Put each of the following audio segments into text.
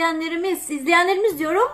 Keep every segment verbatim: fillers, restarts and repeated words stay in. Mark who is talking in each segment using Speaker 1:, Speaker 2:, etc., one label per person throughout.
Speaker 1: izleyenlerimiz, izleyenlerimiz diyorum.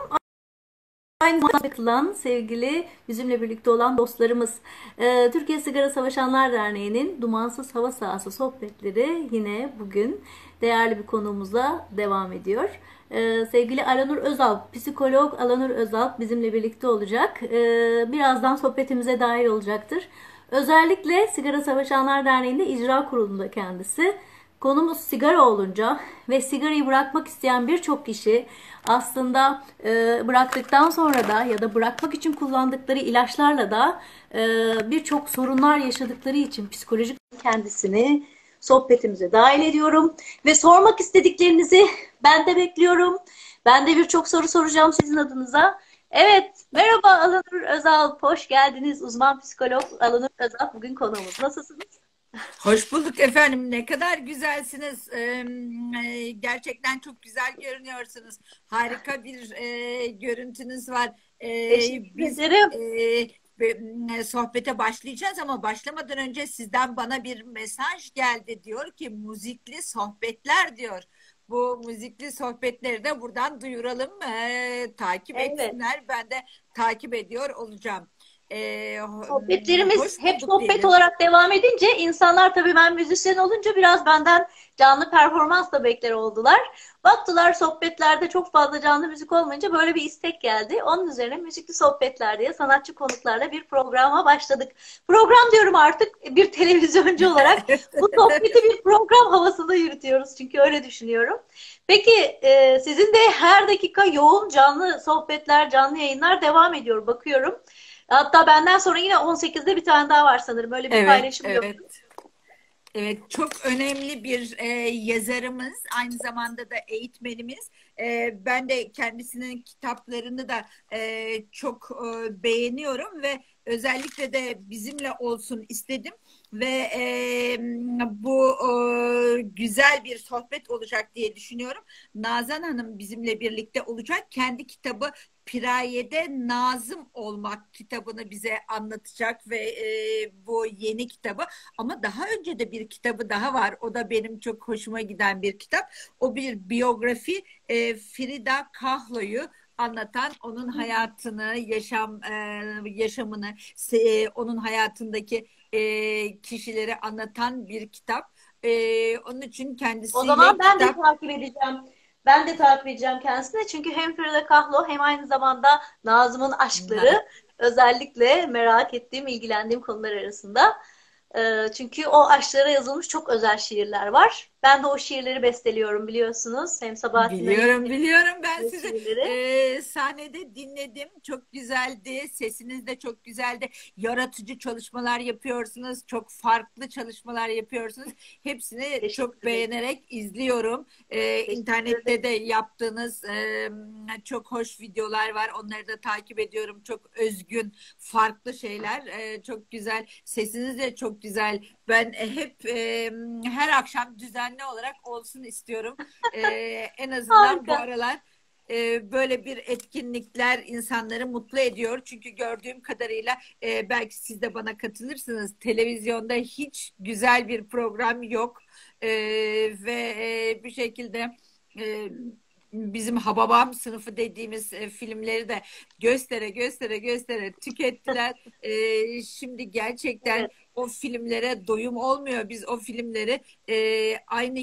Speaker 1: Aynı zamanda katılan sevgili bizimle birlikte olan dostlarımız. Ee, Türkiye Sigara Savaşanlar Derneği'nin Dumansız Hava Sahası sohbetleri yine bugün değerli bir konuğumuzla devam ediyor. Ee, sevgili Alanur Özal, psikolog Alanur Özal bizimle birlikte olacak. Ee, birazdan sohbetimize dahil olacaktır. Özellikle Sigara Savaşanlar Derneği'nde icra kurulunda kendisi. Konumuz sigara olunca ve sigarayı bırakmak isteyen birçok kişi aslında e, bıraktıktan sonra da ya da bırakmak için kullandıkları ilaçlarla da e, birçok sorunlar yaşadıkları için psikolojik kendisini sohbetimize dahil ediyorum. Ve sormak istediklerinizi ben de bekliyorum. Ben de birçok soru soracağım sizin adınıza. Evet, merhaba Alanur Özal, hoş geldiniz. Uzman psikolog Alanur Özal bugün konuğumuz. Nasılsınız?
Speaker 2: Hoş bulduk efendim. Ne kadar güzelsiniz. Ee, e, gerçekten çok güzel görünüyorsunuz. Harika bir e, görüntünüz var. Ee,
Speaker 1: Teşekkür
Speaker 2: biz
Speaker 1: ederim.
Speaker 2: e, e, sohbete başlayacağız ama başlamadan önce sizden bana bir mesaj geldi. Diyor ki müzikli sohbetler diyor. Bu müzikli sohbetleri de buradan duyuralım. Ee, takip
Speaker 1: Evet.
Speaker 2: etsinler. Ben de takip ediyor olacağım. Ee,
Speaker 1: Sohbetlerimiz
Speaker 2: hoş
Speaker 1: hep
Speaker 2: bulduk
Speaker 1: sohbet
Speaker 2: diyelim.
Speaker 1: olarak devam edince insanlar tabii ben müzisyen olunca biraz benden canlı performans da bekler oldular. Baktılar sohbetlerde çok fazla canlı müzik olmayınca böyle bir istek geldi. Onun üzerine müzikli sohbetler diye sanatçı konuklarla bir programa başladık. Program diyorum artık bir televizyoncu olarak bu sohbeti bir program havasında yürütüyoruz çünkü öyle düşünüyorum. Peki e, sizin de her dakika yoğun canlı sohbetler, canlı yayınlar devam ediyor bakıyorum. Hatta benden sonra yine on sekizde bir tane daha var sanırım. Öyle bir
Speaker 2: Evet,
Speaker 1: paylaşım
Speaker 2: evet.
Speaker 1: gördüm.
Speaker 2: Evet, çok önemli bir e, yazarımız, aynı zamanda da eğitmenimiz. E, ben de kendisinin kitaplarını da e, çok e, beğeniyorum ve özellikle de bizimle olsun istedim. Ve e, bu e, güzel bir sohbet olacak diye düşünüyorum. Nazan Hanım bizimle birlikte olacak. Kendi kitabı Piraye'de Nazım Olmak kitabını bize anlatacak ve e, bu yeni kitabı. Ama daha önce de bir kitabı daha var. O da benim çok hoşuma giden bir kitap. O bir biyografi. E, Frida Kahlo'yu anlatan, onun hayatını, yaşam e, yaşamını, e, onun hayatındaki e, kişileri anlatan bir kitap. E, onun için
Speaker 1: O zaman
Speaker 2: kendisiyle
Speaker 1: ben de
Speaker 2: kitap.
Speaker 1: takip edeceğim. Ben de takip edeceğim kendisine. Çünkü hem Frida Kahlo hem aynı zamanda Nazım'ın aşkları özellikle merak ettiğim, ilgilendiğim konular arasında. Ee, çünkü o aşklara yazılmış çok özel şiirler var. Ben de o şiirleri besteliyorum biliyorsunuz. Hem Sabahattin
Speaker 2: Biliyorum,
Speaker 1: Ali'nin
Speaker 2: biliyorum. Ben sizi
Speaker 1: şiirleri.
Speaker 2: e, sahnede dinledim. Çok güzeldi. Sesiniz de çok güzeldi. Yaratıcı çalışmalar yapıyorsunuz. Çok farklı çalışmalar yapıyorsunuz. Hepsini çok
Speaker 1: Teşekkür ederim.
Speaker 2: beğenerek izliyorum. E,
Speaker 1: Teşekkür ederim.
Speaker 2: internette de yaptığınız e, çok hoş videolar var. Onları da takip ediyorum. Çok özgün, farklı şeyler. E, çok güzel. Sesiniz de çok güzel. Ben e, hep e, her akşam düzenli olarak olsun istiyorum. Ee, en azından bu
Speaker 1: Harika.
Speaker 2: aralar e, böyle bir etkinlikler insanları mutlu ediyor. Çünkü gördüğüm kadarıyla e, belki siz de bana katılırsınız. Televizyonda hiç güzel bir program yok. E, ve e, bir şekilde e, bizim Hababam sınıfı dediğimiz e, filmleri de göstere göstere göstere tükettiler. E, şimdi gerçekten
Speaker 1: Evet.
Speaker 2: o filmlere doyum olmuyor. Biz o filmleri e, aynı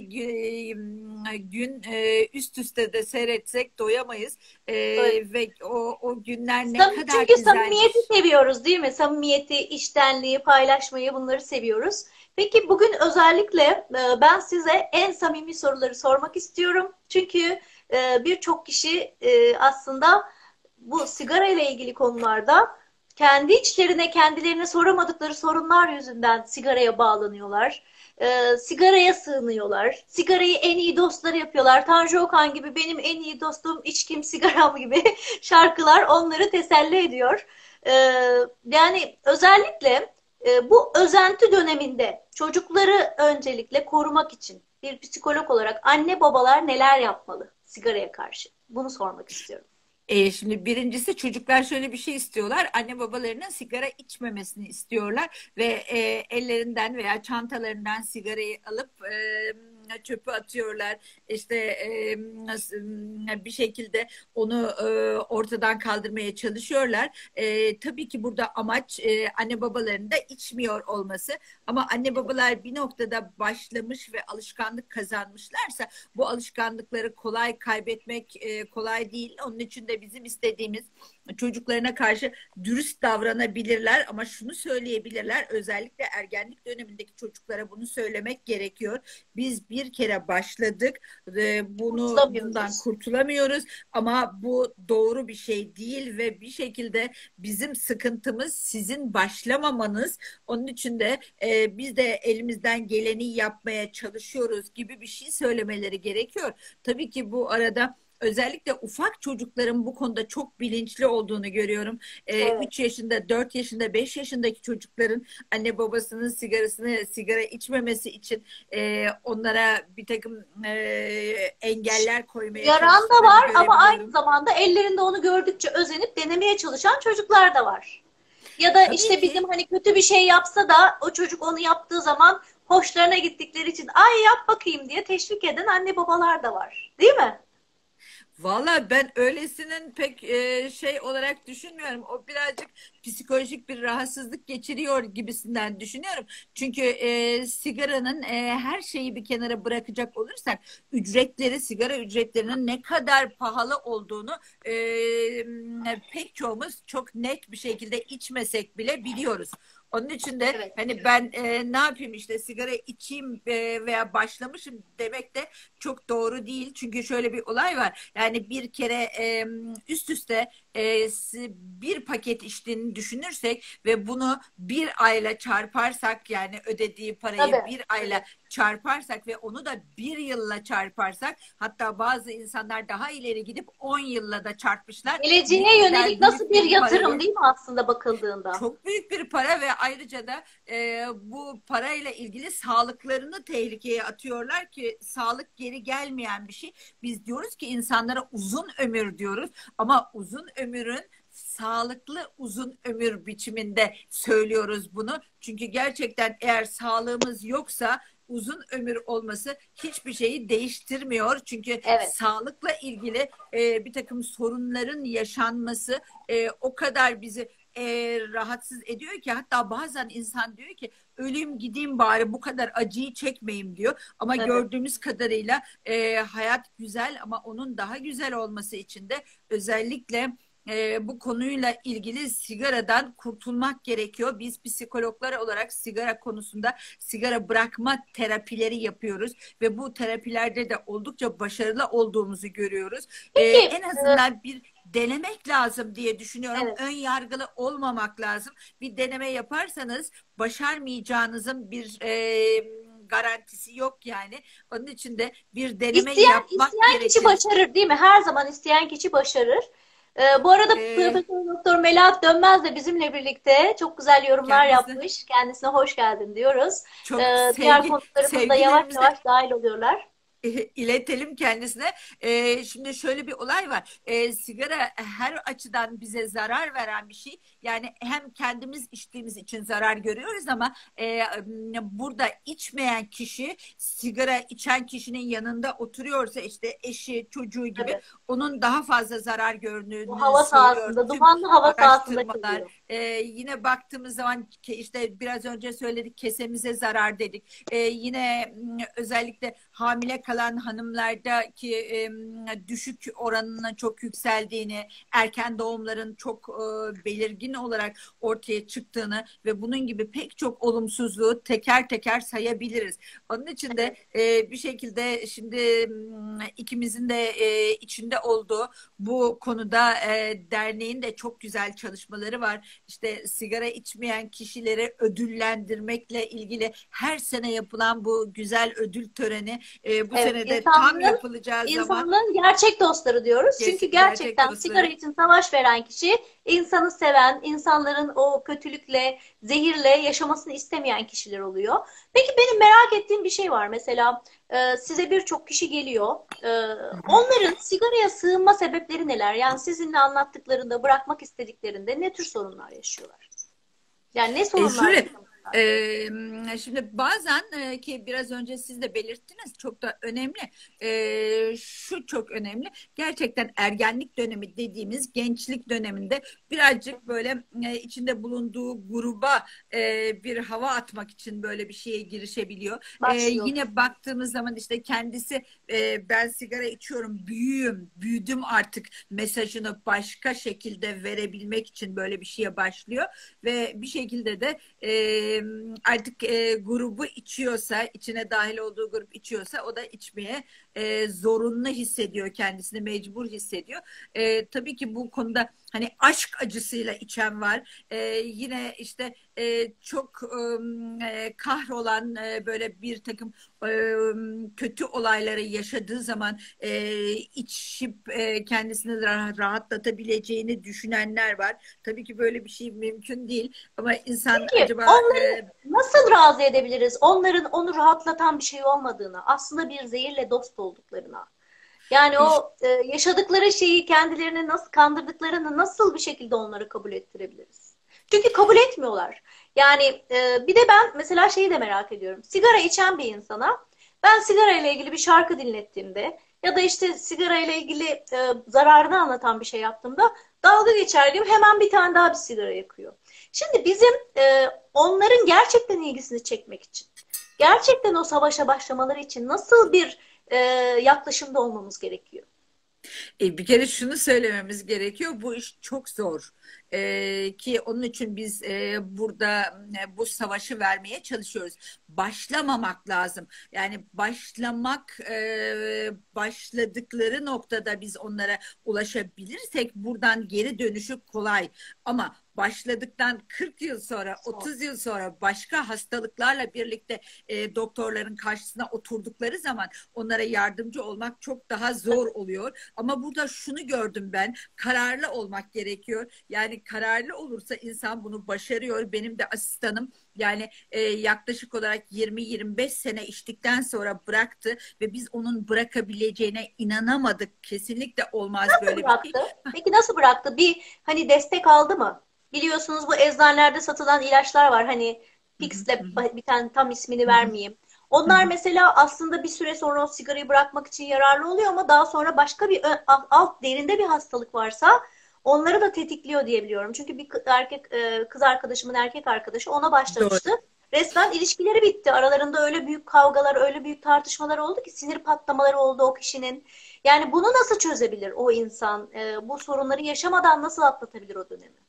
Speaker 2: gün, gün e, üst üste de seyretsek doyamayız. E,
Speaker 1: Öyle.
Speaker 2: ve o, o günler ne
Speaker 1: Sam-
Speaker 2: kadar
Speaker 1: Çünkü samimiyeti
Speaker 2: güzelmiş.
Speaker 1: seviyoruz değil mi? Samimiyeti, içtenliği, paylaşmayı bunları seviyoruz. Peki bugün özellikle e, ben size en samimi soruları sormak istiyorum. Çünkü e, birçok kişi e, aslında bu sigara ile ilgili konularda kendi içlerine kendilerine soramadıkları sorunlar yüzünden sigaraya bağlanıyorlar. E, sigaraya sığınıyorlar. Sigarayı en iyi dostları yapıyorlar. Tanju Okan gibi benim en iyi dostum içkim sigaram gibi şarkılar onları teselli ediyor. Ee, yani özellikle e, bu özenti döneminde çocukları öncelikle korumak için bir psikolog olarak anne babalar neler yapmalı sigaraya karşı? Bunu sormak istiyorum.
Speaker 2: E, şimdi birincisi çocuklar şöyle bir şey istiyorlar. Anne babalarının sigara içmemesini istiyorlar ve e, ellerinden veya çantalarından sigarayı alıp e, çöpü atıyorlar. İşte e, bir şekilde onu e, ortadan kaldırmaya çalışıyorlar. E, tabii ki burada amaç e, anne babaların da içmiyor olması. Ama anne babalar bir noktada başlamış ve alışkanlık kazanmışlarsa bu alışkanlıkları kolay kaybetmek e, kolay değil. Onun için de bizim istediğimiz çocuklarına karşı dürüst davranabilirler ama şunu söyleyebilirler. Özellikle ergenlik dönemindeki çocuklara bunu söylemek gerekiyor. Biz bir kere başladık. E, bunu bundan kurtulamıyoruz ama bu doğru bir şey değil ve bir şekilde bizim sıkıntımız sizin başlamamanız. Onun için de e, biz de elimizden geleni yapmaya çalışıyoruz gibi bir şey söylemeleri gerekiyor. Tabii ki bu arada özellikle ufak çocukların bu konuda çok bilinçli olduğunu görüyorum. Ee,
Speaker 1: Evet.
Speaker 2: üç yaşında, dört yaşında, beş yaşındaki çocukların anne babasının sigarasını, sigara içmemesi için e, onlara bir takım e, engeller koymaya
Speaker 1: Yaran da
Speaker 2: çalıştıklarını
Speaker 1: var ama aynı
Speaker 2: görebiliyorum.
Speaker 1: zamanda ellerinde onu gördükçe özenip denemeye çalışan çocuklar da var. Ya da
Speaker 2: Tabii
Speaker 1: işte
Speaker 2: ki.
Speaker 1: bizim hani kötü bir şey yapsa da o çocuk onu yaptığı zaman hoşlarına gittikleri için ay yap bakayım diye teşvik eden anne babalar da var. Değil mi?
Speaker 2: Valla ben öylesinin pek e, şey olarak düşünmüyorum. O birazcık psikolojik bir rahatsızlık geçiriyor gibisinden düşünüyorum. Çünkü e, sigaranın e, her şeyi bir kenara bırakacak olursak ücretleri, sigara ücretlerinin ne kadar pahalı olduğunu e, pek çoğumuz çok net bir şekilde içmesek bile biliyoruz. Onun için de
Speaker 1: Evet.
Speaker 2: hani ben e, ne yapayım işte sigara içeyim e, veya başlamışım demek de çok doğru değil. Çünkü şöyle bir olay var. Yani bir kere e, üst üste e, bir paket içtiğini düşünürsek ve bunu bir ayla çarparsak yani ödediği parayı
Speaker 1: Tabii.
Speaker 2: bir ayla çarparsak ve onu da bir yılla çarparsak hatta bazı insanlar daha ileri gidip on yılla da çarpmışlar. Bu
Speaker 1: Geleceğe
Speaker 2: kadar
Speaker 1: yönelik nasıl
Speaker 2: büyük
Speaker 1: bir
Speaker 2: bir
Speaker 1: yatırım
Speaker 2: parayı
Speaker 1: değil mi aslında bakıldığında?
Speaker 2: çok büyük bir para ve ayrıca da e, bu parayla ilgili sağlıklarını tehlikeye atıyorlar ki sağlık geri gelmeyen bir şey. Biz diyoruz ki insanlara uzun ömür diyoruz ama uzun ömürün sağlıklı uzun ömür biçiminde söylüyoruz bunu. Çünkü gerçekten eğer sağlığımız yoksa uzun ömür olması hiçbir şeyi değiştirmiyor. Çünkü
Speaker 1: Evet.
Speaker 2: sağlıkla ilgili e, bir takım sorunların yaşanması e, o kadar bizi e, rahatsız ediyor ki hatta bazen insan diyor ki öleyim gideyim bari bu kadar acıyı çekmeyeyim diyor. Ama
Speaker 1: Evet.
Speaker 2: gördüğümüz kadarıyla e, hayat güzel ama onun daha güzel olması için de özellikle e, bu konuyla ilgili sigaradan kurtulmak gerekiyor. Biz psikologlar olarak sigara konusunda sigara bırakma terapileri yapıyoruz ve bu terapilerde de oldukça başarılı olduğumuzu görüyoruz. E,
Speaker 1: Peki,
Speaker 2: en azından bir denemek lazım diye düşünüyorum.
Speaker 1: evet.
Speaker 2: Ön yargılı olmamak lazım. Bir deneme yaparsanız başarmayacağınızın bir e, garantisi yok yani. Onun için de bir deneme
Speaker 1: İsteyen,
Speaker 2: yapmak
Speaker 1: isteyen kişi
Speaker 2: gerekir.
Speaker 1: başarır değil mi? Her zaman isteyen kişi başarır. Ee, bu arada
Speaker 2: Ee,
Speaker 1: Profesör Doktor Melahat Dönmez de bizimle birlikte çok güzel yorumlar
Speaker 2: kendisi
Speaker 1: yapmış. Kendisine hoş geldin diyoruz.
Speaker 2: çok
Speaker 1: Ee, diğer
Speaker 2: sevgi
Speaker 1: konuklarımız da yavaş
Speaker 2: sevgilerimizi
Speaker 1: yavaş dahil oluyorlar.
Speaker 2: iletelim kendisine. Ee, şimdi şöyle bir olay var. Ee, sigara her açıdan bize zarar veren bir şey. Yani hem kendimiz içtiğimiz için zarar görüyoruz ama e, burada içmeyen kişi sigara içen kişinin yanında oturuyorsa işte eşi, çocuğu gibi
Speaker 1: Tabii.
Speaker 2: onun daha fazla zarar
Speaker 1: Bu
Speaker 2: gördüğünü
Speaker 1: hava
Speaker 2: söylüyor.
Speaker 1: sahasında,
Speaker 2: Tüm
Speaker 1: dumanlı hava sahasında
Speaker 2: araştırmalar
Speaker 1: kalıyor.
Speaker 2: e, yine baktığımız zaman işte biraz önce söyledik kesemize zarar dedik. E, yine özellikle hamile kalan hanımlardaki e, düşük oranının çok yükseldiğini, erken doğumların çok e, belirgin olarak ortaya çıktığını ve bunun gibi pek çok olumsuzluğu teker teker sayabiliriz. Onun için de e, bir şekilde şimdi ikimizin de e, içinde olduğu bu konuda e, derneğin de çok güzel çalışmaları var. İşte sigara içmeyen kişileri ödüllendirmekle ilgili her sene yapılan bu güzel ödül töreni e, bu
Speaker 1: Evet,
Speaker 2: sene de tam
Speaker 1: insanlığın,
Speaker 2: yapılacağı zaman
Speaker 1: insanlığın gerçek dostları diyoruz. Çünkü
Speaker 2: gerçek, gerçek
Speaker 1: gerçekten sigara
Speaker 2: dostları.
Speaker 1: için savaş veren kişi, insanı seven, insanların o kötülükle, zehirle yaşamasını istemeyen kişiler oluyor. Peki benim merak ettiğim bir şey var. Mesela e, size birçok kişi geliyor. E, onların sigaraya sığınma sebepleri neler? Yani sizinle anlattıklarında, bırakmak istediklerinde ne tür sorunlar yaşıyorlar? Yani ne
Speaker 2: E
Speaker 1: sorunlar
Speaker 2: şöyle
Speaker 1: yaşıyorlar?
Speaker 2: Ee, Şimdi bazen e, ki biraz önce siz de belirttiniz, çok da önemli. Ee, şu çok önemli. Gerçekten ergenlik dönemi dediğimiz gençlik döneminde birazcık böyle e, içinde bulunduğu gruba e, bir hava atmak için böyle bir şeye girişebiliyor. Ee,
Speaker 1: Başlıyor.
Speaker 2: yine baktığımız zaman işte kendisi e, ben sigara içiyorum, büyüğüm, büyüdüm artık mesajını başka şekilde verebilmek için böyle bir şeye başlıyor ve bir şekilde de e, artık e, grubu içiyorsa, içine dahil olduğu grup içiyorsa o da içmeye e, zorunlu hissediyor, kendisini mecbur hissediyor. E, tabii ki bu konuda hani aşk acısıyla içen var. E, yine işte e, çok e, kahrolan e, böyle bir takım e, kötü olayları yaşadığı zaman e, içip e, kendisini rahatlatabileceğini düşünenler var. Tabii ki böyle bir şey mümkün değil. Ama insan
Speaker 3: Peki
Speaker 2: acaba
Speaker 3: onları
Speaker 2: e,
Speaker 3: nasıl razı edebiliriz? Onların onu rahatlatan bir şey olmadığını, aslında bir zehirle dost olduklarına. Yani
Speaker 2: iş-
Speaker 3: o e, yaşadıkları şeyi kendilerine nasıl kandırdıklarını nasıl bir şekilde onları kabul ettirebiliriz? Çünkü kabul etmiyorlar. Yani e, bir de ben mesela şeyi de merak ediyorum. Sigara içen bir insana ben sigara ile ilgili bir şarkı dinlettiğimde ya da işte sigara ile ilgili e, zararını anlatan bir şey yaptığımda dalga geçer gibi hemen bir tane daha bir sigara yakıyor. Şimdi bizim e, onların gerçekten ilgisini çekmek için, gerçekten o savaşa başlamaları için nasıl bir e, yaklaşımda olmamız gerekiyor?
Speaker 2: E, bir kere şunu söylememiz gerekiyor. Bu iş çok zor. E, ki onun için biz e, burada e, bu savaşı vermeye çalışıyoruz. Başlamamak lazım. Yani başlamak e, başladıkları noktada biz onlara ulaşabilirsek buradan geri dönüşü kolay. Ama başladıktan kırk yıl sonra,
Speaker 3: Son.
Speaker 2: otuz yıl sonra başka hastalıklarla birlikte e, doktorların karşısına oturdukları zaman onlara yardımcı olmak çok daha zor oluyor. Ama burada şunu gördüm ben, kararlı olmak gerekiyor. Yani kararlı olursa insan bunu başarıyor. Benim de asistanım yani e, yaklaşık olarak yirmi yirmi beş sene içtikten sonra bıraktı ve biz onun bırakabileceğine inanamadık. Kesinlikle olmaz
Speaker 3: Nasıl
Speaker 2: böyle bir şey.
Speaker 3: bıraktı? Peki nasıl bıraktı? Bir hani destek aldı mı? Biliyorsunuz bu eczanelerde satılan ilaçlar var. Hani Pixlab, bir tane tam ismini vermeyeyim. Onlar mesela aslında bir süre sonra o sigarayı bırakmak için yararlı oluyor ama daha sonra başka bir alt derinde bir hastalık varsa onları da tetikliyor diye biliyorum. Çünkü bir erkek kız arkadaşımın erkek arkadaşı ona
Speaker 2: Doğru.
Speaker 3: başlamıştı. Resmen ilişkileri bitti. Aralarında öyle büyük kavgalar, öyle büyük tartışmalar oldu ki sinir patlamaları oldu o kişinin. Yani bunu nasıl çözebilir o insan? E, bu sorunları yaşamadan nasıl atlatabilir o dönemi?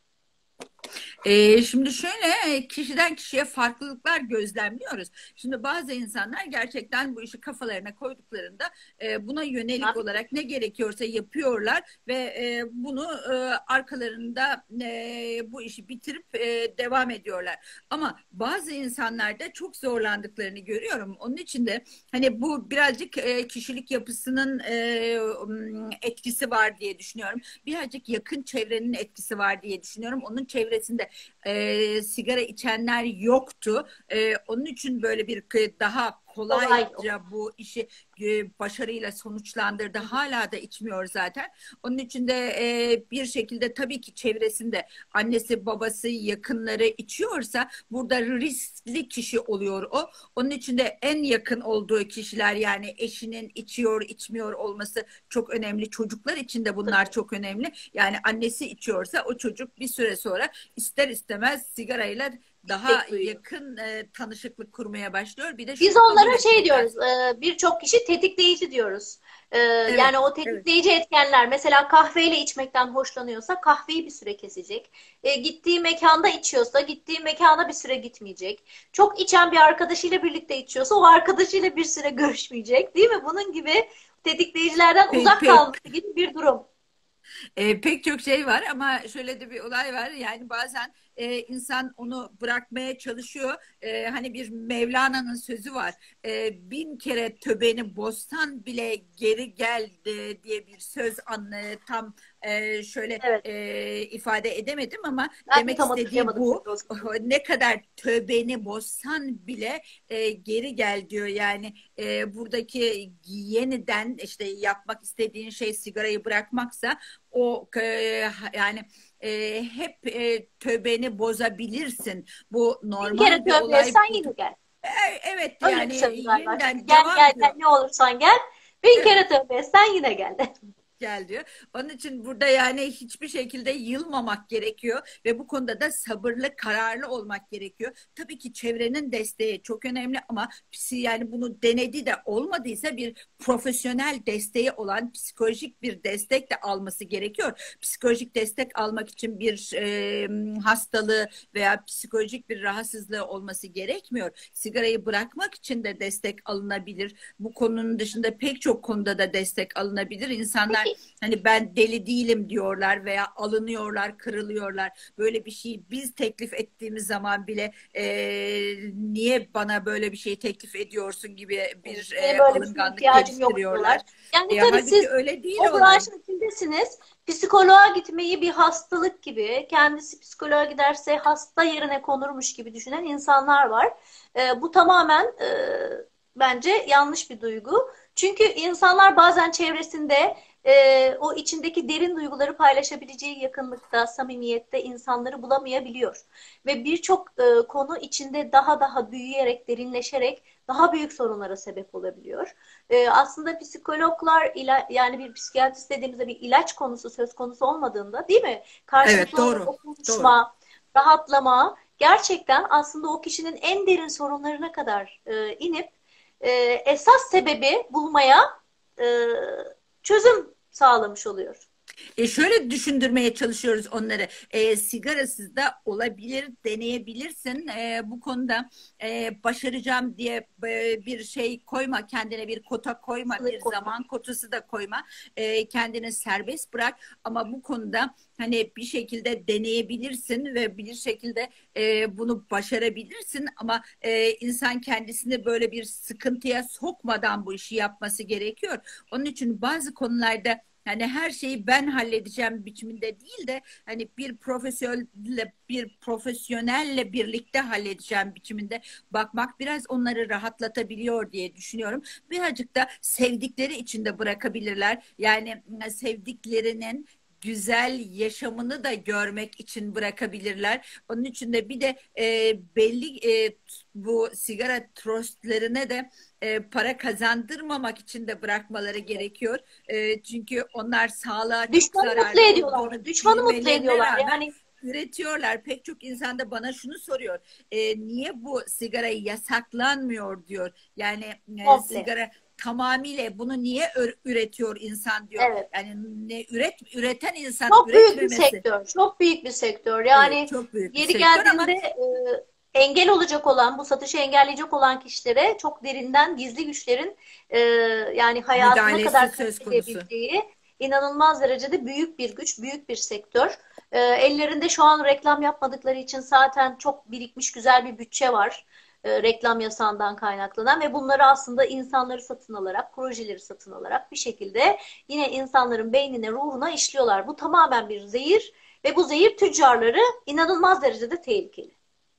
Speaker 2: Ee, şimdi şöyle kişiden kişiye farklılıklar gözlemliyoruz. Şimdi bazı insanlar gerçekten bu işi kafalarına koyduklarında e, buna yönelik olarak ne gerekiyorsa yapıyorlar ve e, bunu e, arkalarında e, bu işi bitirip e, devam ediyorlar. Ama bazı insanlarda çok zorlandıklarını görüyorum. Onun için de hani bu birazcık e, kişilik yapısının e, etkisi var diye düşünüyorum. Birazcık yakın çevrenin etkisi var diye düşünüyorum. Onun çevresinde e, sigara içenler yoktu. E, onun için böyle bir daha
Speaker 3: Kolay.
Speaker 2: kolayca bu işi e, başarıyla sonuçlandırdı. Hala da içmiyor zaten. Onun için de e, bir şekilde tabii ki çevresinde annesi, babası, yakınları içiyorsa burada riskli kişi oluyor o. Onun için de en yakın olduğu kişiler yani eşinin içiyor, içmiyor olması çok önemli. Çocuklar için de bunlar çok önemli. Yani annesi içiyorsa o çocuk bir süre sonra ister istemez sigarayla daha yakın e, tanışıklık kurmaya başlıyor. Bir de
Speaker 3: Biz
Speaker 2: şunu kabul
Speaker 3: onlara şey
Speaker 2: etmek
Speaker 3: diyoruz,
Speaker 2: lazım.
Speaker 3: e, birçok kişi tetikleyici diyoruz. E,
Speaker 2: Evet,
Speaker 3: yani o
Speaker 2: evet.
Speaker 3: tetikleyici etkenler, mesela kahveyle içmekten hoşlanıyorsa kahveyi bir süre kesecek. E, gittiği mekanda içiyorsa gittiği mekana bir süre gitmeyecek. Çok içen bir arkadaşıyla birlikte içiyorsa o arkadaşıyla bir süre görüşmeyecek. Değil mi? Bunun gibi tetikleyicilerden
Speaker 2: Pe
Speaker 3: uzak
Speaker 2: pe
Speaker 3: kalması gibi bir durum.
Speaker 2: E, pek çok şey var ama şöyle de bir olay var. Yani bazen e, insan onu bırakmaya çalışıyor. E, hani bir Mevlana'nın sözü var. E, bin kere töbeni bozsan bile geri geldi diye bir söz anlı tam e, şöyle
Speaker 3: Evet.
Speaker 2: e, ifade edemedim ama
Speaker 3: Ben de
Speaker 2: demek
Speaker 3: tam
Speaker 2: istediği
Speaker 3: hatırlayamadım
Speaker 2: bu.
Speaker 3: sözü o zaman.
Speaker 2: Ne kadar töbeni bozsan bile e, geri gel diyor. Yani e, buradaki yeniden işte yapmak istediğin şey sigarayı bırakmaksa o e, yani e, hep e, tövbeni bozabilirsin. Bu
Speaker 3: Bin kere
Speaker 2: normal bir
Speaker 3: tövbe
Speaker 2: olay.
Speaker 3: etsen yine gel.
Speaker 2: E, evet
Speaker 3: Öyle bir
Speaker 2: yani
Speaker 3: söz var galiba.
Speaker 2: yeniden
Speaker 3: Çünkü gel
Speaker 2: devam
Speaker 3: gel
Speaker 2: diyor.
Speaker 3: gel ne olursan gel. Bin
Speaker 2: Evet.
Speaker 3: kere tövbe etsen yine gel.
Speaker 2: Gel diyor. Onun için burada yani hiçbir şekilde yılmamak gerekiyor ve bu konuda da sabırlı, kararlı olmak gerekiyor. Tabii ki çevrenin desteği çok önemli ama yani bunu denedi de olmadıysa bir profesyonel desteği olan psikolojik bir destek de alması gerekiyor. Psikolojik destek almak için bir e, hastalığı veya psikolojik bir rahatsızlığı olması gerekmiyor. Sigarayı bırakmak için de destek alınabilir. Bu konunun dışında pek çok konuda da destek alınabilir. İnsanlar hani ben deli değilim diyorlar veya alınıyorlar, kırılıyorlar. Böyle bir şeyi biz teklif ettiğimiz zaman bile e, niye bana böyle bir şey teklif ediyorsun gibi bir e,
Speaker 3: böyle bir şeye
Speaker 2: alınganlık
Speaker 3: ihtiyacım yok
Speaker 2: geliştiriyorlar.
Speaker 3: diyorlar. Yani
Speaker 2: E,
Speaker 3: tabii
Speaker 2: halbuki
Speaker 3: siz
Speaker 2: öyle değil
Speaker 3: o
Speaker 2: olay.
Speaker 3: branşın içindesiniz. Psikoloğa gitmeyi bir hastalık gibi, kendisi psikoloğa giderse hasta yerine konurmuş gibi düşünen insanlar var. E, bu tamamen e, bence yanlış bir duygu. Çünkü insanlar bazen çevresinde e, o içindeki derin duyguları paylaşabileceği yakınlıkta, samimiyette insanları bulamayabiliyor. Ve birçok e, konu içinde daha daha büyüyerek, derinleşerek daha büyük sorunlara sebep olabiliyor. E, aslında psikologlar ila, yani bir psikiyatrist dediğimizde bir ilaç konusu söz konusu olmadığında, değil mi?
Speaker 2: Evet,
Speaker 3: Karşılıklı olarak
Speaker 2: doğru.
Speaker 3: o
Speaker 2: Doğru.
Speaker 3: konuşma, rahatlama gerçekten aslında o kişinin en derin sorunlarına kadar e, inip e, esas sebebi bulmaya e, çözüm sağlamış oluyor.
Speaker 2: E şöyle düşündürmeye çalışıyoruz onları. E, sigarasız da olabilir, deneyebilirsin. E, bu konuda e, başaracağım diye e, bir şey koyma, kendine bir kota koyma,
Speaker 3: Sınır
Speaker 2: bir
Speaker 3: koyma.
Speaker 2: zaman kotası da koyma. E, kendini serbest bırak. Ama bu konuda hani bir şekilde deneyebilirsin ve bir şekilde e, bunu başarabilirsin. Ama e, insan kendisini böyle bir sıkıntıya sokmadan bu işi yapması gerekiyor. Onun için bazı konularda yani her şeyi ben halledeceğim biçiminde değil de hani bir profesyonelle bir profesyonelle birlikte halledeceğim biçiminde bakmak biraz onları rahatlatabiliyor diye düşünüyorum. Birazcık da sevdikleri için de bırakabilirler. Yani sevdiklerinin güzel yaşamını da görmek için bırakabilirler. Onun için de bir de e, belli e, bu sigara trostlarına da e, para kazandırmamak için de bırakmaları gerekiyor. E, çünkü onlar sağlığa çok
Speaker 3: Düşmanı mutlu
Speaker 2: zararlı
Speaker 3: ediyorlar.
Speaker 2: olduğunu
Speaker 3: Düşmanı mutlu
Speaker 2: bilmelerine
Speaker 3: ediyorlar.
Speaker 2: rağmen
Speaker 3: Yani
Speaker 2: üretiyorlar. Pek çok insan da bana şunu soruyor. E, niye bu sigarayı yasaklanmıyor diyor. Yani e,
Speaker 3: komple.
Speaker 2: sigara tamamıyla bunu niye üretiyor insan diyor.
Speaker 3: Evet.
Speaker 2: Yani ne üret üreten insan
Speaker 3: Çok büyük bir
Speaker 2: üretmemesi.
Speaker 3: sektör. Çok büyük bir sektör.
Speaker 2: Evet,
Speaker 3: Yani
Speaker 2: çok büyük bir
Speaker 3: yeri
Speaker 2: sektör ama
Speaker 3: geldiğinde e, engel olacak olan, bu satışı engelleyecek olan kişilere çok derinden gizli güçlerin e, yani hayatına
Speaker 2: müdahalesi
Speaker 3: kadar
Speaker 2: söz konusu.
Speaker 3: kastedilebildiği inanılmaz derecede büyük bir güç, büyük bir sektör. E, ellerinde şu an reklam yapmadıkları için zaten çok birikmiş güzel bir bütçe var. E, reklam yasağından kaynaklanan ve bunları aslında insanları satın alarak, projeleri satın alarak bir şekilde yine insanların beynine, ruhuna işliyorlar. Bu tamamen bir zehir ve bu zehir tüccarları inanılmaz derecede tehlikeli.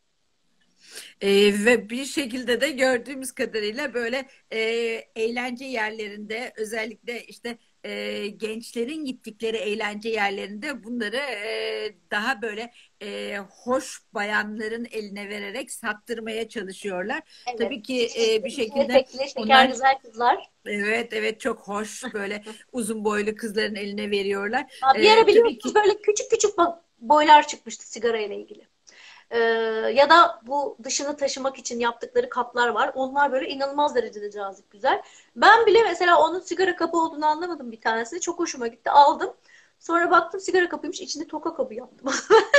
Speaker 2: E, ve bir şekilde de gördüğümüz kadarıyla böyle e, eğlence yerlerinde özellikle işte e, gençlerin gittikleri eğlence yerlerinde bunları e, daha böyle e, hoş bayanların eline vererek sattırmaya çalışıyorlar.
Speaker 3: Evet.
Speaker 2: Tabii ki
Speaker 3: İçli,
Speaker 2: e, bir
Speaker 3: içli
Speaker 2: şekilde
Speaker 3: etekli, şeker
Speaker 2: onlar
Speaker 3: güzel kızlar.
Speaker 2: evet evet çok hoş böyle uzun boylu kızların eline veriyorlar.
Speaker 3: Ya bir ara
Speaker 2: E, tabii
Speaker 3: biliyorsunuz
Speaker 2: ki
Speaker 3: böyle küçük küçük boylar çıkmıştı sigara ile ilgili. Ee, ya da bu dışını taşımak için yaptıkları kaplar var. Onlar böyle inanılmaz derecede cazip, güzel. Ben bile mesela onun sigara kabı olduğunu anlamadım bir tanesini. Çok hoşuma gitti. Aldım. Sonra baktım sigara kapıymış. İçinde toka kabı yaptım.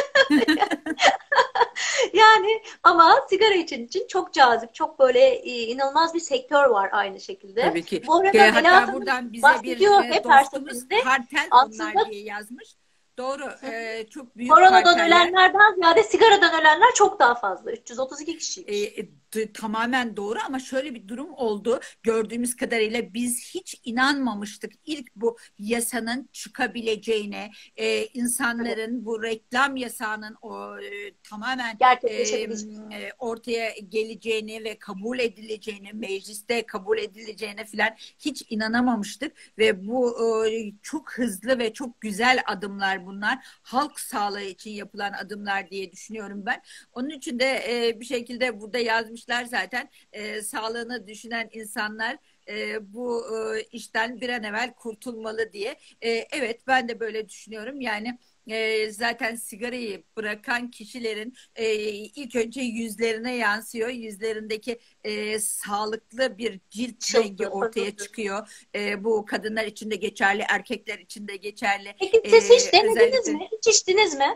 Speaker 3: Yani ama sigara için için çok cazip, çok böyle e, inanılmaz bir sektör var aynı şekilde.
Speaker 2: tabii ki.
Speaker 3: Bu arada
Speaker 2: E,
Speaker 3: Melahat
Speaker 2: hatta
Speaker 3: Hanım
Speaker 2: buradan bize bir
Speaker 3: bahsediyor
Speaker 2: e,
Speaker 3: hep her
Speaker 2: dostumuz
Speaker 3: seferinde.
Speaker 2: kartel
Speaker 3: Aslında
Speaker 2: onlar diye yazmış. Doğru. E, çok büyük
Speaker 3: koronadan
Speaker 2: karteller.
Speaker 3: ölenlerden ziyade sigaradan ölenler çok daha fazla. üç yüz otuz iki
Speaker 2: E,
Speaker 3: kişiymiş.
Speaker 2: e, t- tamamen doğru ama şöyle bir durum oldu. Gördüğümüz kadarıyla biz hiç inanmamıştık ilk bu yasanın çıkabileceğine, e,
Speaker 3: Evet.
Speaker 2: insanların bu reklam yasağının o e, tamamen e,
Speaker 3: Gerçekleşebilecek.
Speaker 2: e, ortaya geleceğine ve kabul edileceğine, mecliste kabul edileceğine filan hiç inanamamıştık ve bu e, çok hızlı ve çok güzel adımlar bunlar. Halk sağlığı için yapılan adımlar diye düşünüyorum ben. Onun için de e, bir şekilde burada yazmışlar zaten e, sağlığını düşünen insanlar e, bu e, işten bir an evvel kurtulmalı diye. E, evet ben de böyle düşünüyorum. Yani e, zaten sigarayı bırakan kişilerin e, ilk önce yüzlerine yansıyor. Yüzlerindeki e, sağlıklı bir cilt rengi
Speaker 3: Işıltı,
Speaker 2: ortaya
Speaker 3: pırıltı.
Speaker 2: çıkıyor. E, bu kadınlar için de geçerli, erkekler için de geçerli.
Speaker 3: Peki siz hiç
Speaker 2: E,
Speaker 3: denediniz
Speaker 2: özellikle
Speaker 3: mi? Hiç içtiniz mi?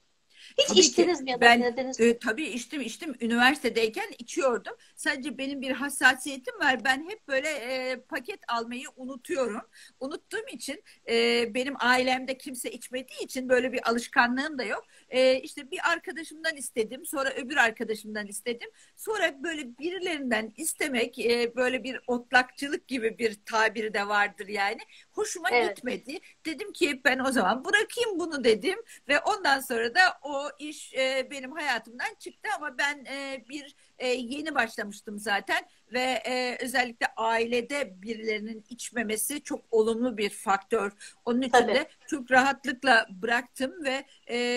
Speaker 3: Hiç
Speaker 2: tabii ki
Speaker 3: içtiniz mi ya da
Speaker 2: ben
Speaker 3: denediniz mi?
Speaker 2: e, tabii içtim içtim üniversitedeyken içiyordum. Sadece benim bir hassasiyetim var. Ben hep böyle e, paket almayı unutuyorum. Unuttuğum için e, benim ailemde kimse içmediği için böyle bir alışkanlığım da yok. E, işte bir arkadaşımdan istedim, sonra öbür arkadaşımdan istedim. Sonra böyle birilerinden istemek e, böyle bir otlakçılık gibi bir tabiri de vardır yani. Hoşuma
Speaker 3: Evet.
Speaker 2: gitmedi. Dedim ki ben o zaman bırakayım bunu dedim. Ve ondan sonra da o iş e, benim hayatımdan çıktı ama ben e, bir e, yeni başlamıştım zaten ve e, özellikle ailede birilerinin içmemesi çok olumlu bir faktör. Onun için
Speaker 3: Tabii.
Speaker 2: de çok rahatlıkla bıraktım ve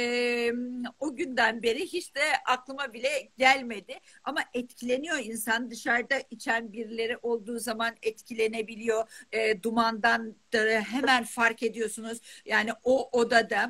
Speaker 2: e, o günden beri hiç de aklıma bile gelmedi. Ama etkileniyor insan dışarıda içen birileri olduğu zaman etkilenebiliyor. E, dumandan da hemen fark ediyorsunuz. Yani o odada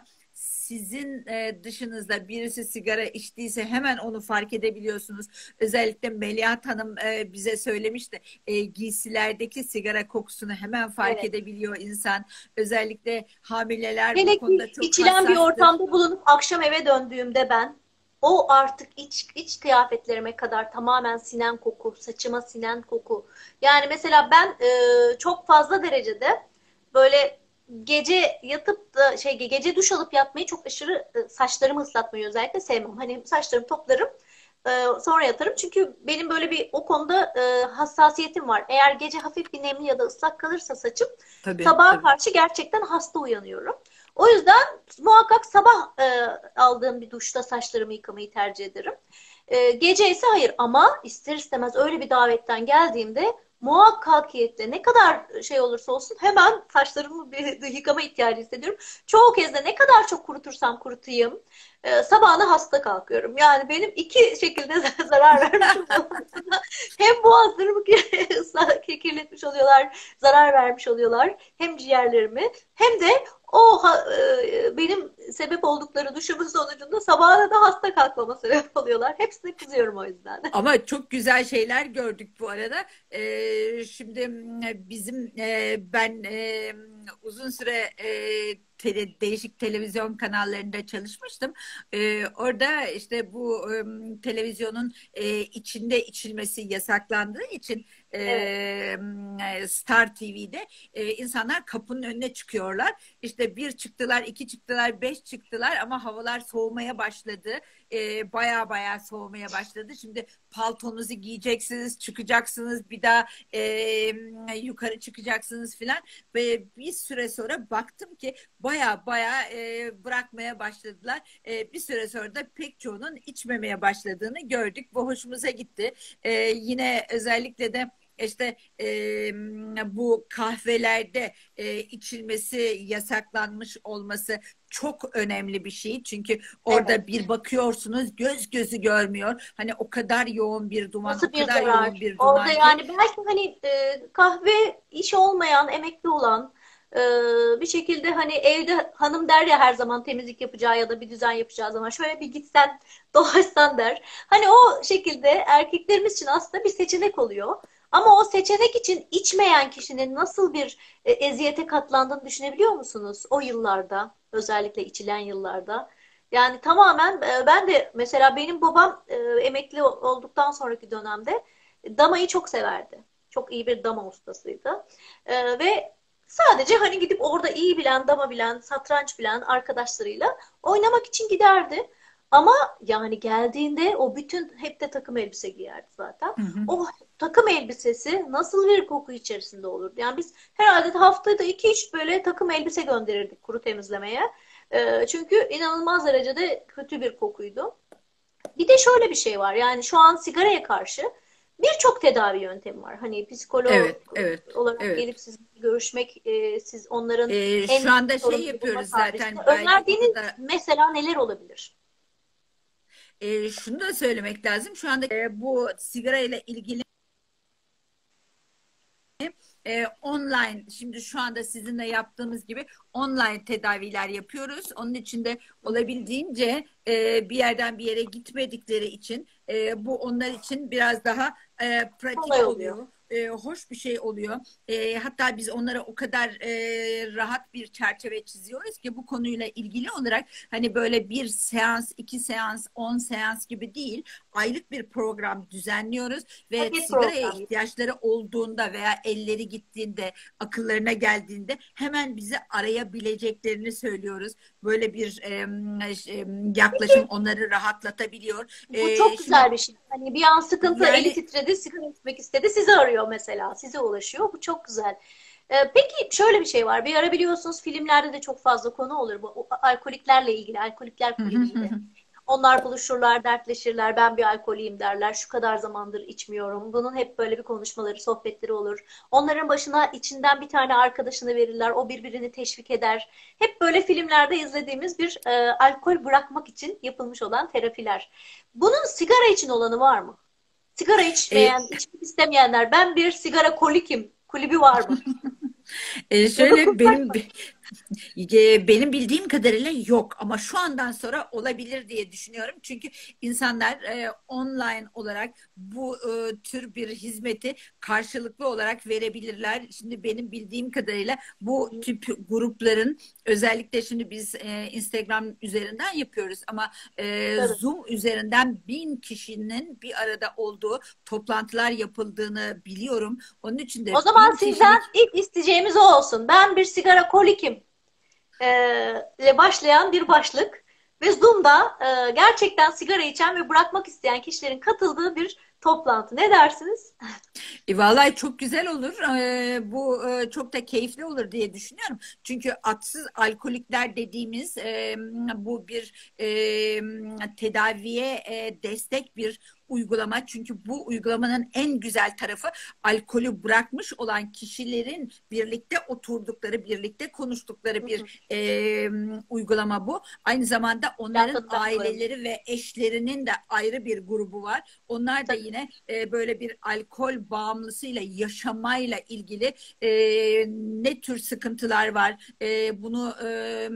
Speaker 2: sizin e, dışınızda birisi sigara içtiyse hemen onu fark edebiliyorsunuz. Özellikle Melihat Hanım e, bize söylemişti. E, giysilerdeki sigara kokusunu hemen fark
Speaker 3: Evet.
Speaker 2: edebiliyor insan. Özellikle hamileler bu
Speaker 3: Hele
Speaker 2: konuda
Speaker 3: ki
Speaker 2: çok
Speaker 3: içilen bir
Speaker 2: hassastır.
Speaker 3: ortamda bulunup akşam eve döndüğümde ben o artık iç, iç kıyafetlerime kadar tamamen sinen koku, saçıma sinen koku. Yani mesela ben e, çok fazla derecede böyle gece yatıp da şey gece duş alıp yatmayı çok aşırı e, saçlarımı ıslatmayı özellikle sevmem. Hani saçlarımı toplarım e, sonra yatarım. Çünkü benim böyle bir o konuda e, hassasiyetim var. Eğer gece hafif bir nemli ya da ıslak kalırsa saçım
Speaker 2: Tabii,
Speaker 3: sabaha
Speaker 2: tabii.
Speaker 3: karşı gerçekten hasta uyanıyorum. O yüzden muhakkak sabah e, aldığım bir duşta saçlarımı yıkamayı tercih ederim. E, gece ise hayır ama ister istemez öyle bir davetten geldiğimde muhakkakiyetle ne kadar şey olursa olsun hemen saçlarımı bir yıkama ihtiyacı hissediyorum. Çoğu kez de ne kadar çok kurutursam kurutayım e, sabahına hasta kalkıyorum. Yani benim iki şekilde zarar vermiş oluyorlar. Hem boğazlarımı kirletmiş oluyorlar, zarar vermiş oluyorlar. Hem ciğerlerimi hem de o e, benim sebep oldukları duşumun sonucunda sabahına da hasta kalkmama sebep oluyorlar. Hepsine kızıyorum o yüzden.
Speaker 2: Ama çok güzel şeyler gördük bu arada. Ee, şimdi e, bizim e, ben e, uzun süre e, tele- değişik televizyon kanallarında çalışmıştım. Ee, orada işte bu e, televizyonun e, içinde içilmesi yasaklandığı için
Speaker 3: Evet,
Speaker 2: e, Star T V'de e, insanlar kapının önüne çıkıyorlar. İşte bir çıktılar, iki çıktılar, beş çıktılar ama havalar soğumaya başladı. E, baya baya soğumaya başladı. Şimdi paltonuzu giyeceksiniz, çıkacaksınız, bir daha e, yukarı çıkacaksınız filan. Ve bir süre sonra baktım ki baya baya e, bırakmaya başladılar. E, bir süre sonra da pek çoğunun içmemeye başladığını gördük. Bu hoşumuza gitti. E, yine özellikle de işte e, bu kahvelerde e, içilmesi yasaklanmış olması çok önemli bir şey. Çünkü
Speaker 3: evet.
Speaker 2: orada bir bakıyorsunuz göz gözü görmüyor. Hani o kadar yoğun bir duman,
Speaker 3: Nasıl
Speaker 2: o
Speaker 3: bir
Speaker 2: kadar yoğun
Speaker 3: zarar?
Speaker 2: bir
Speaker 3: Orada
Speaker 2: duman ki
Speaker 3: yani belki hani e, kahve işi olmayan, emekli olan e, bir şekilde hani evde hanım der ya her zaman temizlik yapacağı ya da bir düzen yapacağı zaman şöyle bir gitsen dolaşsan der. Hani o şekilde erkeklerimiz için aslında bir seçenek oluyor. Ama o seçenek için içmeyen kişinin nasıl bir e, eziyete katlandığını düşünebiliyor musunuz? O yıllarda, özellikle içilen yıllarda. Yani tamamen e, ben de mesela benim babam e, emekli olduktan sonraki dönemde damayı çok severdi. Çok iyi bir dama ustasıydı. E, ve sadece hani gidip orada iyi bilen, dama bilen, satranç bilen arkadaşlarıyla oynamak için giderdi. Ama yani geldiğinde o bütün hep de takım elbise giyerdi zaten.
Speaker 2: Hı hı.
Speaker 3: O takım elbisesi nasıl bir koku içerisinde olurdu? Yani biz herhalde haftada iki üç böyle takım elbise gönderirdik kuru temizlemeye. Ee, çünkü inanılmaz derecede kötü bir kokuydu. Bir de şöyle bir şey var. Yani şu an sigaraya karşı birçok tedavi yöntemi var. Hani psikolog
Speaker 2: Evet, evet,
Speaker 3: olarak
Speaker 2: evet.
Speaker 3: gelip sizinle görüşmek, e, siz onların
Speaker 2: Ee,
Speaker 3: en
Speaker 2: şu anda şey
Speaker 3: sorumluluğu bulmak
Speaker 2: yapıyoruz
Speaker 3: haricinde
Speaker 2: zaten, belki onu
Speaker 3: önerdiğiniz
Speaker 2: da
Speaker 3: mesela neler olabilir?
Speaker 2: e, şunu da söylemek lazım. Şu anda e, bu sigara ile ilgili e, online, şimdi şu anda sizinle yaptığımız gibi online tedaviler yapıyoruz. Onun için de olabildiğince e, bir yerden bir yere gitmedikleri için e, bu onlar için biraz daha e,
Speaker 3: Kolay
Speaker 2: pratik
Speaker 3: oluyor.
Speaker 2: oluyor. E, hoş bir şey oluyor. E, hatta biz onlara o kadar e, rahat bir çerçeve çiziyoruz ki bu konuyla ilgili olarak hani böyle bir seans, iki seans, on seans gibi değil, aylık bir program düzenliyoruz ve
Speaker 3: Paket
Speaker 2: sigaraya
Speaker 3: program.
Speaker 2: ihtiyaçları olduğunda veya elleri gittiğinde, akıllarına geldiğinde hemen bizi arayabileceklerini söylüyoruz. Böyle bir e, e, yaklaşım onları rahatlatabiliyor.
Speaker 3: Bu
Speaker 2: E,
Speaker 3: çok
Speaker 2: şimdi
Speaker 3: güzel bir şey. Hani bir an sıkıntı, eli
Speaker 2: yani
Speaker 3: titredi, sigara içmek istedi, sizi arıyor mesela, size ulaşıyor. Bu çok güzel. Ee, peki şöyle bir şey var. Bir ara biliyorsunuz filmlerde de çok fazla konu olur bu o- alkoliklerle ilgili, Alkolikler Kulübü'nde. Onlar buluşurlar, dertleşirler. Ben bir alkoliyim derler. Şu kadar zamandır içmiyorum. Bunun hep böyle bir konuşmaları, sohbetleri olur. Onların başına içinden bir tane arkadaşını verirler. O birbirini teşvik eder. Hep böyle filmlerde izlediğimiz bir e, alkol bırakmak için yapılmış olan terapiler. Bunun sigara için olanı var mı? Sigara
Speaker 2: e,
Speaker 3: içmeyen, içmek istemeyenler, ben bir sigara kolikim kulübü var mı?
Speaker 2: e,
Speaker 3: Ya da
Speaker 2: şöyle
Speaker 3: kurtak
Speaker 2: benim
Speaker 3: mı?
Speaker 2: E, benim bildiğim kadarıyla yok ama şu andan sonra olabilir diye düşünüyorum. Çünkü insanlar e, online olarak bu e, tür bir hizmeti karşılıklı olarak verebilirler. Şimdi benim bildiğim kadarıyla bu tip grupların, özellikle şimdi biz e, Instagram üzerinden yapıyoruz ama e,
Speaker 3: Tabii.
Speaker 2: Zoom üzerinden bin kişinin bir arada olduğu toplantılar yapıldığını biliyorum. Onun için
Speaker 3: O
Speaker 2: de
Speaker 3: zaman
Speaker 2: bin
Speaker 3: sizden
Speaker 2: kişilik.
Speaker 3: ilk isteyeceğimiz o olsun. Ben bir sigara kolikim e, ile başlayan bir başlık ve Zoom'da e, gerçekten sigara içen ve bırakmak isteyen kişilerin katıldığı bir toplantı. Ne dersiniz?
Speaker 2: E, vallahi çok güzel olur. E, bu e, çok da keyifli olur diye düşünüyorum. Çünkü atsız alkolikler dediğimiz e, bu bir e, tedaviye e, destek bir uygulama. Çünkü bu uygulamanın en güzel tarafı alkolü bırakmış olan kişilerin birlikte oturdukları, birlikte konuştukları
Speaker 3: Hı hı.
Speaker 2: bir e, uygulama bu. Aynı zamanda onların
Speaker 3: Hayatını ben varım.
Speaker 2: aileleri ve eşlerinin de ayrı bir grubu var. Onlar da
Speaker 3: Tabii.
Speaker 2: yine e, böyle bir alkol bağımlısıyla yaşamayla ilgili e, ne tür sıkıntılar var? E, bunu e,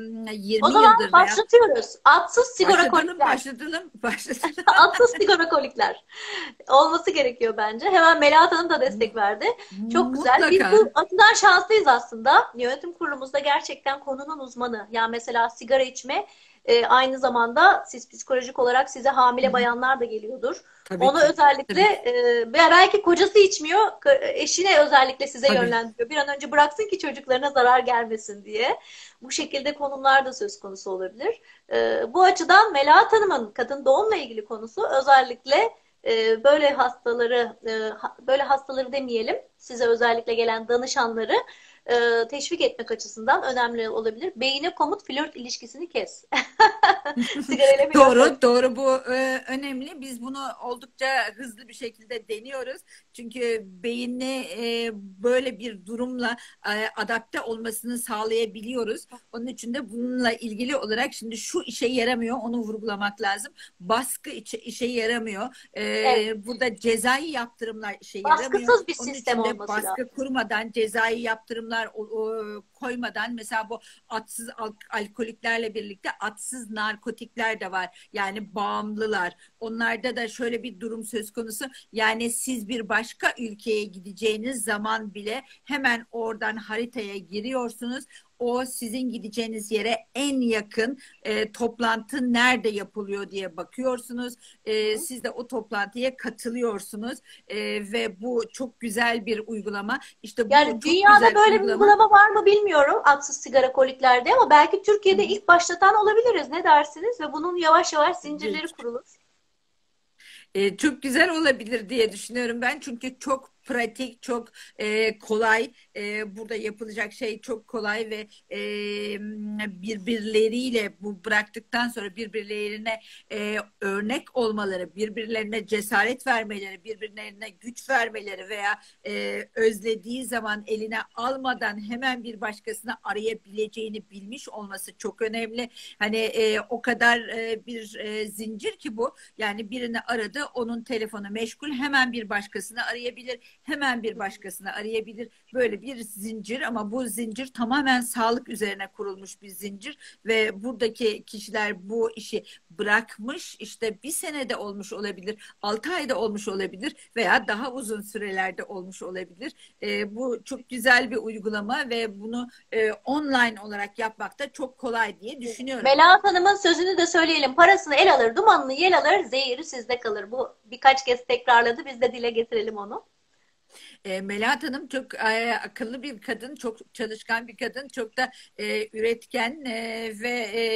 Speaker 3: O
Speaker 2: yirmi
Speaker 3: zaman
Speaker 2: yıldır veya
Speaker 3: başlatıyoruz. Atsız sigara
Speaker 2: başlatalım,
Speaker 3: kolikler.
Speaker 2: başlatalım, başlatalım.
Speaker 3: Atsız sigara kolikler. Olması gerekiyor bence. Hemen Melahat Hanım da destek verdi. Çok güzel. Biz
Speaker 2: Mutlaka.
Speaker 3: bu açıdan şanslıyız aslında. Yönetim kurulumuzda gerçekten konunun uzmanı. Yani mesela sigara içme e, aynı zamanda siz psikolojik olarak size
Speaker 2: Hı
Speaker 3: hamile
Speaker 2: hı.
Speaker 3: bayanlar da geliyordur.
Speaker 2: Tabii
Speaker 3: Onu
Speaker 2: ki.
Speaker 3: özellikle
Speaker 2: Tabii ki.
Speaker 3: e, belki kocası içmiyor, eşine özellikle size
Speaker 2: Tabii.
Speaker 3: yönlendiriyor. Bir an önce bıraksın ki çocuklarına zarar gelmesin diye. Bu şekilde konumlar da söz konusu olabilir. E, bu açıdan Melahat Hanım'ın kadın doğumla ilgili konusu özellikle e, böyle hastaları, e, ha, böyle hastaları demeyelim, size özellikle gelen danışanları e, teşvik etmek açısından önemli olabilir. Beyine komut, flört ilişkisini kes. Sigarayla flört.
Speaker 2: Doğru, doğru, bu e, önemli. Biz bunu oldukça hızlı bir şekilde deniyoruz. Çünkü beyni e, böyle bir durumla e, adapte olmasını sağlayabiliyoruz. Onun için de bununla ilgili olarak şimdi şu işe yaramıyor, onu vurgulamak lazım. Baskı işe, işe yaramıyor.
Speaker 3: Evet.
Speaker 2: E, burada cezai yaptırımlar işe yaramıyor.
Speaker 3: Baskısız bir
Speaker 2: Onun
Speaker 3: sistem
Speaker 2: için de
Speaker 3: olması
Speaker 2: baskı
Speaker 3: lazım.
Speaker 2: kurmadan, cezai yaptırımlar o, o, koymadan, mesela bu atsız al alkoliklerle birlikte atsız narkotikler de var. Yani bağımlılar. Onlarda da şöyle bir durum söz konusu. Yani siz bir başka ülkeye gideceğiniz zaman bile hemen oradan haritaya giriyorsunuz. o sizin gideceğiniz yere en yakın e, toplantı nerede yapılıyor diye bakıyorsunuz. E, siz de o toplantıya katılıyorsunuz e, ve bu çok güzel bir uygulama. İşte bu
Speaker 3: Yani
Speaker 2: çok
Speaker 3: dünyada
Speaker 2: güzel
Speaker 3: böyle bir
Speaker 2: uygulama.
Speaker 3: uygulama var mı bilmiyorum aksız sigara koliklerde ama belki Türkiye'de ilk başlatan olabiliriz. Ne dersiniz? Ve bunun yavaş yavaş zincirleri kurulur.
Speaker 2: E, çok güzel olabilir diye düşünüyorum ben. Çünkü çok pratik, çok e, kolay. E, burada yapılacak şey çok kolay ve e, birbirleriyle bu bıraktıktan sonra birbirlerine e, örnek olmaları, birbirlerine cesaret vermeleri, birbirlerine güç vermeleri veya e, özlediği zaman eline almadan hemen bir başkasını arayabileceğini bilmiş olması çok önemli. Hani e, o kadar e, bir e, zincir ki bu. Yani birini aradı, onun telefonu meşgul, hemen bir başkasını arayabilir, hemen bir başkasını arayabilir. Böyle bir zincir ama bu zincir tamamen sağlık üzerine kurulmuş bir zincir ve buradaki kişiler bu işi bırakmış, işte bir senede olmuş olabilir, altı ayda olmuş olabilir veya daha uzun sürelerde olmuş olabilir. E, bu çok güzel bir uygulama ve bunu e, online olarak yapmak da çok kolay diye düşünüyorum.
Speaker 3: Melahat Hanım'ın sözünü de söyleyelim. Parasını el alır, dumanını yel alır, zehiri sizde kalır. Bu birkaç kez tekrarladı. Biz de dile getirelim onu.
Speaker 2: E, Melahat Hanım çok e, akıllı bir kadın, çok çalışkan bir kadın, çok da e, üretken e, ve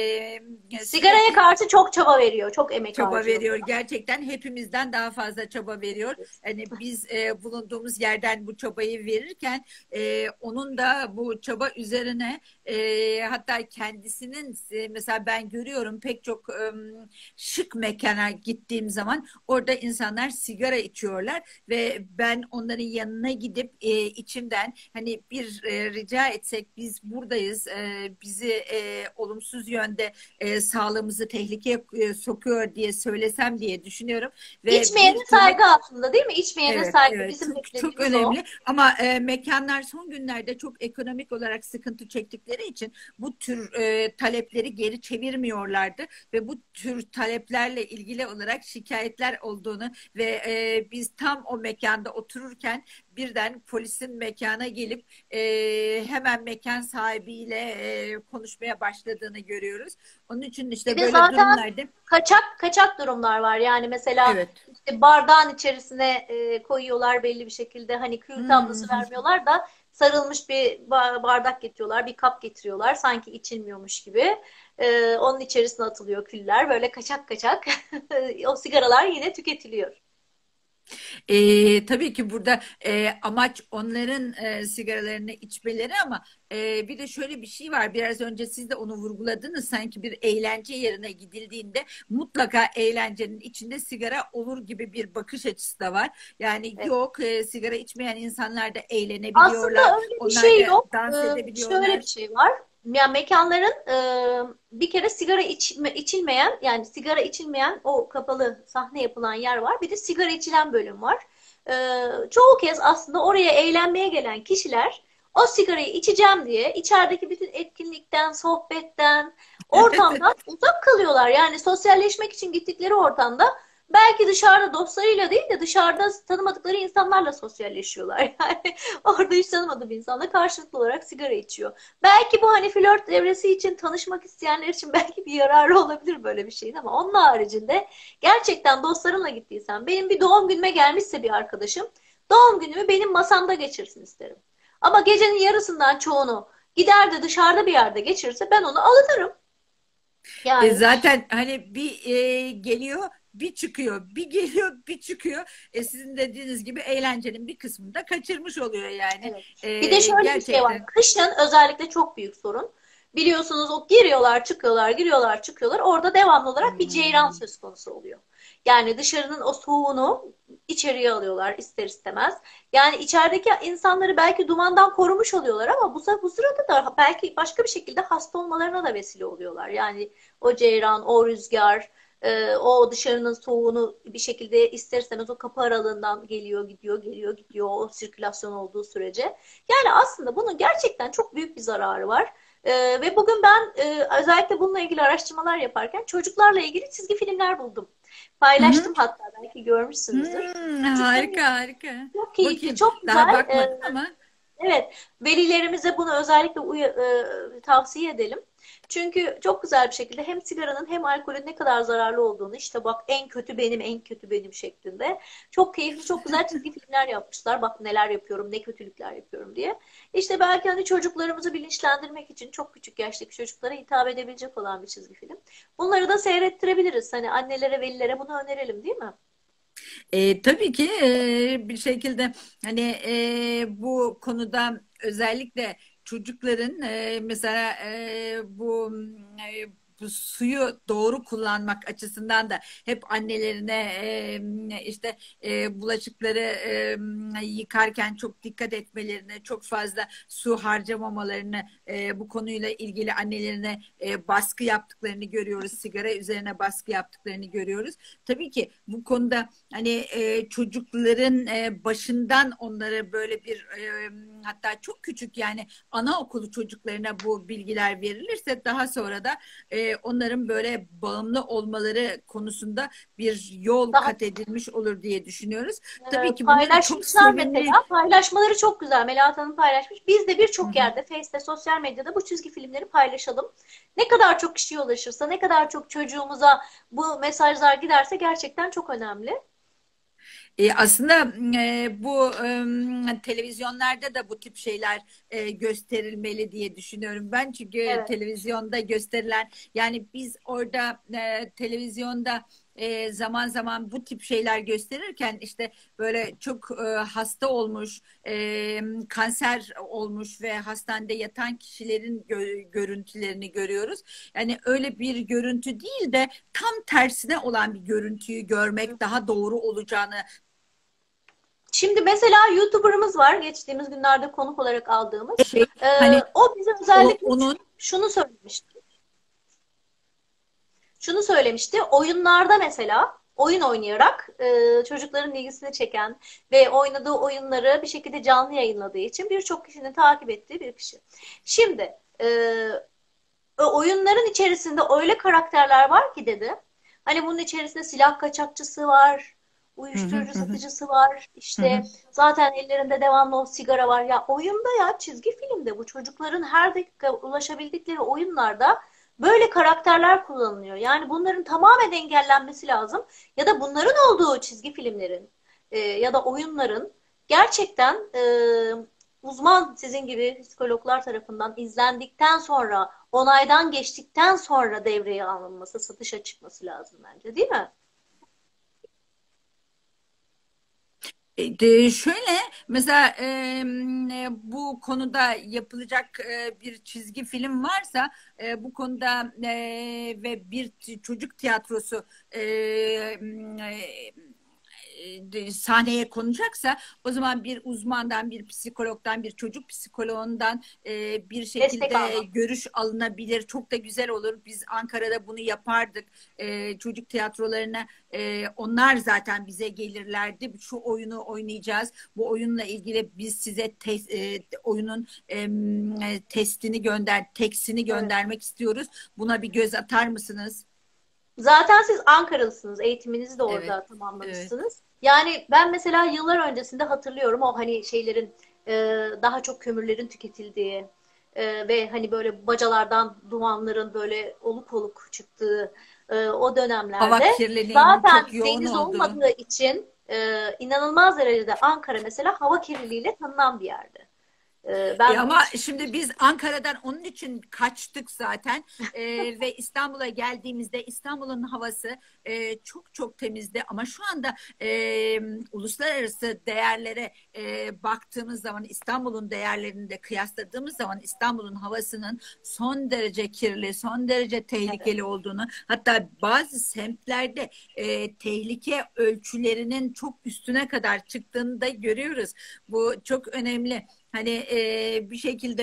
Speaker 2: e,
Speaker 3: Sigaraya
Speaker 2: sürekli
Speaker 3: karşı çok çaba veriyor, çok emek
Speaker 2: çaba
Speaker 3: harcıyor.
Speaker 2: veriyor. Gerçekten hepimizden daha fazla çaba veriyor. Yani biz e, bulunduğumuz yerden bu çabayı verirken e, onun da bu çaba üzerine e, hatta kendisinin e, mesela ben görüyorum pek çok e, şık mekana gittiğim zaman orada insanlar sigara içiyorlar ve ben onların yanına gidip e, içimden hani bir e, rica etsek biz buradayız e, bizi e, olumsuz yönde e, sağlığımızı tehlikeye e, sokuyor diye söylesem diye düşünüyorum ve
Speaker 3: İçmeyene
Speaker 2: bir türlü
Speaker 3: saygı aslında değil mi? İçmeyene
Speaker 2: evet,
Speaker 3: saygı.
Speaker 2: evet
Speaker 3: Bizim
Speaker 2: çok çok
Speaker 3: beklediğimiz o.
Speaker 2: önemli ama e, mekanlar son günlerde çok ekonomik olarak sıkıntı çektikleri için bu tür e, talepleri geri çevirmiyorlardı ve bu tür taleplerle ilgili olarak şikayetler olduğunu ve e, biz tam o mekanda otururken birden polisin mekana gelip e, hemen mekan sahibiyle e, konuşmaya başladığını görüyoruz. Onun için
Speaker 3: Bir
Speaker 2: işte
Speaker 3: de
Speaker 2: böyle
Speaker 3: zaten
Speaker 2: durumlarda
Speaker 3: kaçak kaçak durumlar var. Yani mesela
Speaker 2: evet.
Speaker 3: işte bardağın içerisine e, koyuyorlar belli bir şekilde. Hani kül tablası
Speaker 2: Hmm.
Speaker 3: vermiyorlar da sarılmış bir ba- bardak getiriyorlar, bir kap getiriyorlar. Sanki içilmiyormuş gibi. E, onun içerisine atılıyor küller. Böyle kaçak kaçak. O sigaralar yine tüketiliyor.
Speaker 2: E, tabii ki burada e, amaç onların e, sigaralarını içmeleri ama e, bir de şöyle bir şey var. Biraz önce siz de onu vurguladınız. Sanki bir eğlence yerine gidildiğinde mutlaka eğlencenin içinde sigara olur gibi bir bakış açısı da var. Yani
Speaker 3: Evet.
Speaker 2: yok e, sigara içmeyen insanlar da
Speaker 3: Aslında
Speaker 2: eğlenebiliyorlar.
Speaker 3: öyle bir
Speaker 2: Onlar
Speaker 3: şey
Speaker 2: da
Speaker 3: yok.
Speaker 2: dans
Speaker 3: Ee, şöyle
Speaker 2: edebiliyorlar.
Speaker 3: bir şey var. Yani mekanların e, bir kere sigara içme, içilmeyen yani sigara içilmeyen o kapalı sahne yapılan yer var. Bir de sigara içilen bölüm var. Ee, çoğu kez aslında oraya eğlenmeye gelen kişiler o sigarayı içeceğim diye içerideki bütün etkinlikten, sohbetten, ortamdan uzak kalıyorlar. Yani sosyalleşmek için gittikleri ortamda belki dışarıda dostlarıyla değil de dışarıda tanımadıkları insanlarla sosyalleşiyorlar. Yani orada hiç tanımadığım bir insanla karşılıklı olarak sigara içiyor. Belki bu hani flört evresi için tanışmak isteyenler için belki bir yararı olabilir böyle bir şeyin ama onun haricinde gerçekten dostlarımla gittiysen benim bir doğum günüme gelmişse bir arkadaşım doğum günümü benim masamda geçirsin isterim. Ama gecenin yarısından çoğunu gider de dışarıda bir yerde geçirirse ben onu alırım.
Speaker 2: E
Speaker 3: Yani
Speaker 2: zaten hani bir e, geliyor bir çıkıyor, bir geliyor bir çıkıyor. E sizin dediğiniz gibi eğlencenin bir kısmını da kaçırmış oluyor yani.
Speaker 3: evet. Bir de
Speaker 2: E,
Speaker 3: şöyle bir şey var.
Speaker 2: gerçekten.
Speaker 3: Kışın özellikle çok büyük sorun. Biliyorsunuz o giriyorlar, çıkıyorlar, giriyorlar, çıkıyorlar. Orada devamlı olarak bir ceyran
Speaker 2: Hmm.
Speaker 3: söz konusu oluyor. Yani dışarının o soğuğunu içeriye alıyorlar ister istemez. Yani içerideki insanları belki dumandan korumuş oluyorlar ama bu, bu sırada da belki başka bir şekilde hasta olmalarına da vesile oluyorlar. Yani o ceyran, o rüzgar, e, o dışarının soğuğunu bir şekilde ister istemez o kapı aralığından geliyor, gidiyor, geliyor, gidiyor o sirkülasyon olduğu sürece. Yani aslında bunun gerçekten çok büyük bir zararı var. Ee, ve bugün ben e, özellikle bununla ilgili araştırmalar yaparken çocuklarla ilgili çizgi filmler buldum.
Speaker 2: Hı hı.
Speaker 3: Paylaştım hatta belki görmüşsünüzdür.
Speaker 2: Hmm,
Speaker 3: Çocukların
Speaker 2: harika harika.
Speaker 3: çok keyifli,
Speaker 2: Bakayım
Speaker 3: çok
Speaker 2: daha
Speaker 3: güzel.
Speaker 2: bakmadım
Speaker 3: Ee,
Speaker 2: ama.
Speaker 3: Evet, velilerimize bunu özellikle uya- e, tavsiye edelim. Çünkü çok güzel bir şekilde hem sigaranın hem alkolün ne kadar zararlı olduğunu, işte bak en kötü benim, en kötü benim şeklinde çok keyifli, çok güzel çizgi filmler yapmışlar. Bak neler yapıyorum, ne kötülükler yapıyorum diye. İşte belki hani çocuklarımızı bilinçlendirmek için çok küçük yaştaki çocuklara hitap edebilecek olan bir çizgi film. Bunları da seyrettirebiliriz. Hani annelere, velilere bunu önerelim, değil mi?
Speaker 2: E, tabii ki e, bir şekilde hani e, bu konuda özellikle çocukların e, mesela e, bu e, bu suyu doğru kullanmak açısından da hep annelerine e, işte e, bulaşıkları e, yıkarken çok dikkat etmelerini, çok fazla su harcamamalarını, e, bu konuyla ilgili annelerine e, baskı yaptıklarını görüyoruz. Sigara üzerine baskı yaptıklarını görüyoruz. Tabii ki bu konuda hani e, çocukların e, başından onlara böyle bir e, hatta çok küçük yani anaokulu çocuklarına bu bilgiler verilirse daha sonra da e, onların böyle bağımlı olmaları konusunda bir yol
Speaker 3: Daha
Speaker 2: kat edilmiş olur diye düşünüyoruz.
Speaker 3: Ee,
Speaker 2: Tabii ki bunları çok
Speaker 3: paylaşmışlar
Speaker 2: sevimli.
Speaker 3: mesela. Paylaşmaları çok güzel. Melahat Hanım paylaşmış. Biz de
Speaker 2: Hı
Speaker 3: birçok
Speaker 2: hı.
Speaker 3: yerde, Face'te, sosyal medyada bu çizgi filmleri paylaşalım. Ne kadar çok kişiye ulaşırsa, ne kadar çok çocuğumuza bu mesajlar giderse gerçekten çok önemli.
Speaker 2: E, aslında e, bu e, televizyonlarda da bu tip şeyler e, gösterilmeli diye düşünüyorum ben. Çünkü
Speaker 3: Evet.
Speaker 2: televizyonda gösterilen yani biz orada e, televizyonda e, zaman zaman bu tip şeyler gösterirken işte böyle çok e, hasta olmuş, e, kanser olmuş ve hastanede yatan kişilerin gö- görüntülerini görüyoruz. Yani öyle bir görüntü değil de tam tersine olan bir görüntüyü görmek daha doğru olacağını.
Speaker 3: Şimdi mesela YouTuber'ımız var. Geçtiğimiz günlerde konuk olarak aldığımız.
Speaker 2: Şey
Speaker 3: Ee,
Speaker 2: hani
Speaker 3: o bize
Speaker 2: o
Speaker 3: özellikle
Speaker 2: onun
Speaker 3: şunu söylemişti. Şunu söylemişti. Oyunlarda mesela oyun oynayarak e, çocukların ilgisini çeken ve oynadığı oyunları bir şekilde canlı yayınladığı için birçok kişinin takip ettiği bir kişi. Şimdi e, oyunların içerisinde öyle karakterler var ki dedi. Hani bunun içerisinde silah kaçakçısı var,
Speaker 2: hı hı,
Speaker 3: uyuşturucu
Speaker 2: hı hı,
Speaker 3: satıcısı var,
Speaker 2: hı hı.
Speaker 3: işte zaten ellerinde devamlı o sigara var. Ya oyunda ya çizgi filmde bu çocukların her dakika ulaşabildikleri oyunlarda böyle karakterler kullanılıyor. Yani bunların tamamen engellenmesi lazım. Ya da bunların olduğu çizgi filmlerin e, ya da oyunların gerçekten e, uzman sizin gibi psikologlar tarafından izlendikten sonra onaydan geçtikten sonra devreye alınması, satışa çıkması lazım bence, değil mi?
Speaker 2: E, de şöyle mesela e, e, bu konuda yapılacak e, bir çizgi film varsa e, bu konuda e, ve bir t- çocuk tiyatrosu e, e, e, sahneye konacaksa o zaman bir uzmandan, bir psikologdan, bir çocuk psikoloğundan e, bir
Speaker 3: Destek
Speaker 2: şekilde
Speaker 3: almak.
Speaker 2: görüş alınabilir. Çok da güzel olur. Biz Ankara'da bunu yapardık. E, çocuk tiyatrolarına e, onlar zaten bize gelirlerdi. Şu oyunu oynayacağız. Bu oyunla ilgili biz size te, e, oyunun e, testini gönder, tekstini
Speaker 3: Evet.
Speaker 2: göndermek istiyoruz. Buna bir göz atar mısınız?
Speaker 3: Zaten siz Ankaralısınız. Eğitiminizi de
Speaker 2: Evet.
Speaker 3: orada
Speaker 2: Evet.
Speaker 3: tamamlamışsınız. Yani ben mesela yıllar öncesinde hatırlıyorum o hani şeylerin e, daha çok kömürlerin tüketildiği e, ve hani böyle bacalardan dumanların böyle oluk oluk çıktığı e, o
Speaker 2: Hava
Speaker 3: dönemlerde
Speaker 2: kirliliğinin çok
Speaker 3: zaten
Speaker 2: yoğun
Speaker 3: deniz
Speaker 2: olduğu.
Speaker 3: olmadığı için e, inanılmaz derecede Ankara mesela hava kirliliğiyle tanınan bir yerdi. E,
Speaker 2: E
Speaker 3: ben
Speaker 2: ama
Speaker 3: hiç
Speaker 2: şimdi biz Ankara'dan onun için kaçtık zaten. E, ve İstanbul'a geldiğimizde İstanbul'un havası e, çok çok temizdi ama şu anda e, uluslararası değerlere e, baktığımız zaman İstanbul'un değerlerini de kıyasladığımız zaman İstanbul'un havasının son derece kirli, son derece
Speaker 3: evet.
Speaker 2: tehlikeli olduğunu, hatta bazı semtlerde e, tehlike ölçülerinin çok üstüne kadar çıktığını da görüyoruz. Bu çok önemli. Hani e, bir şekilde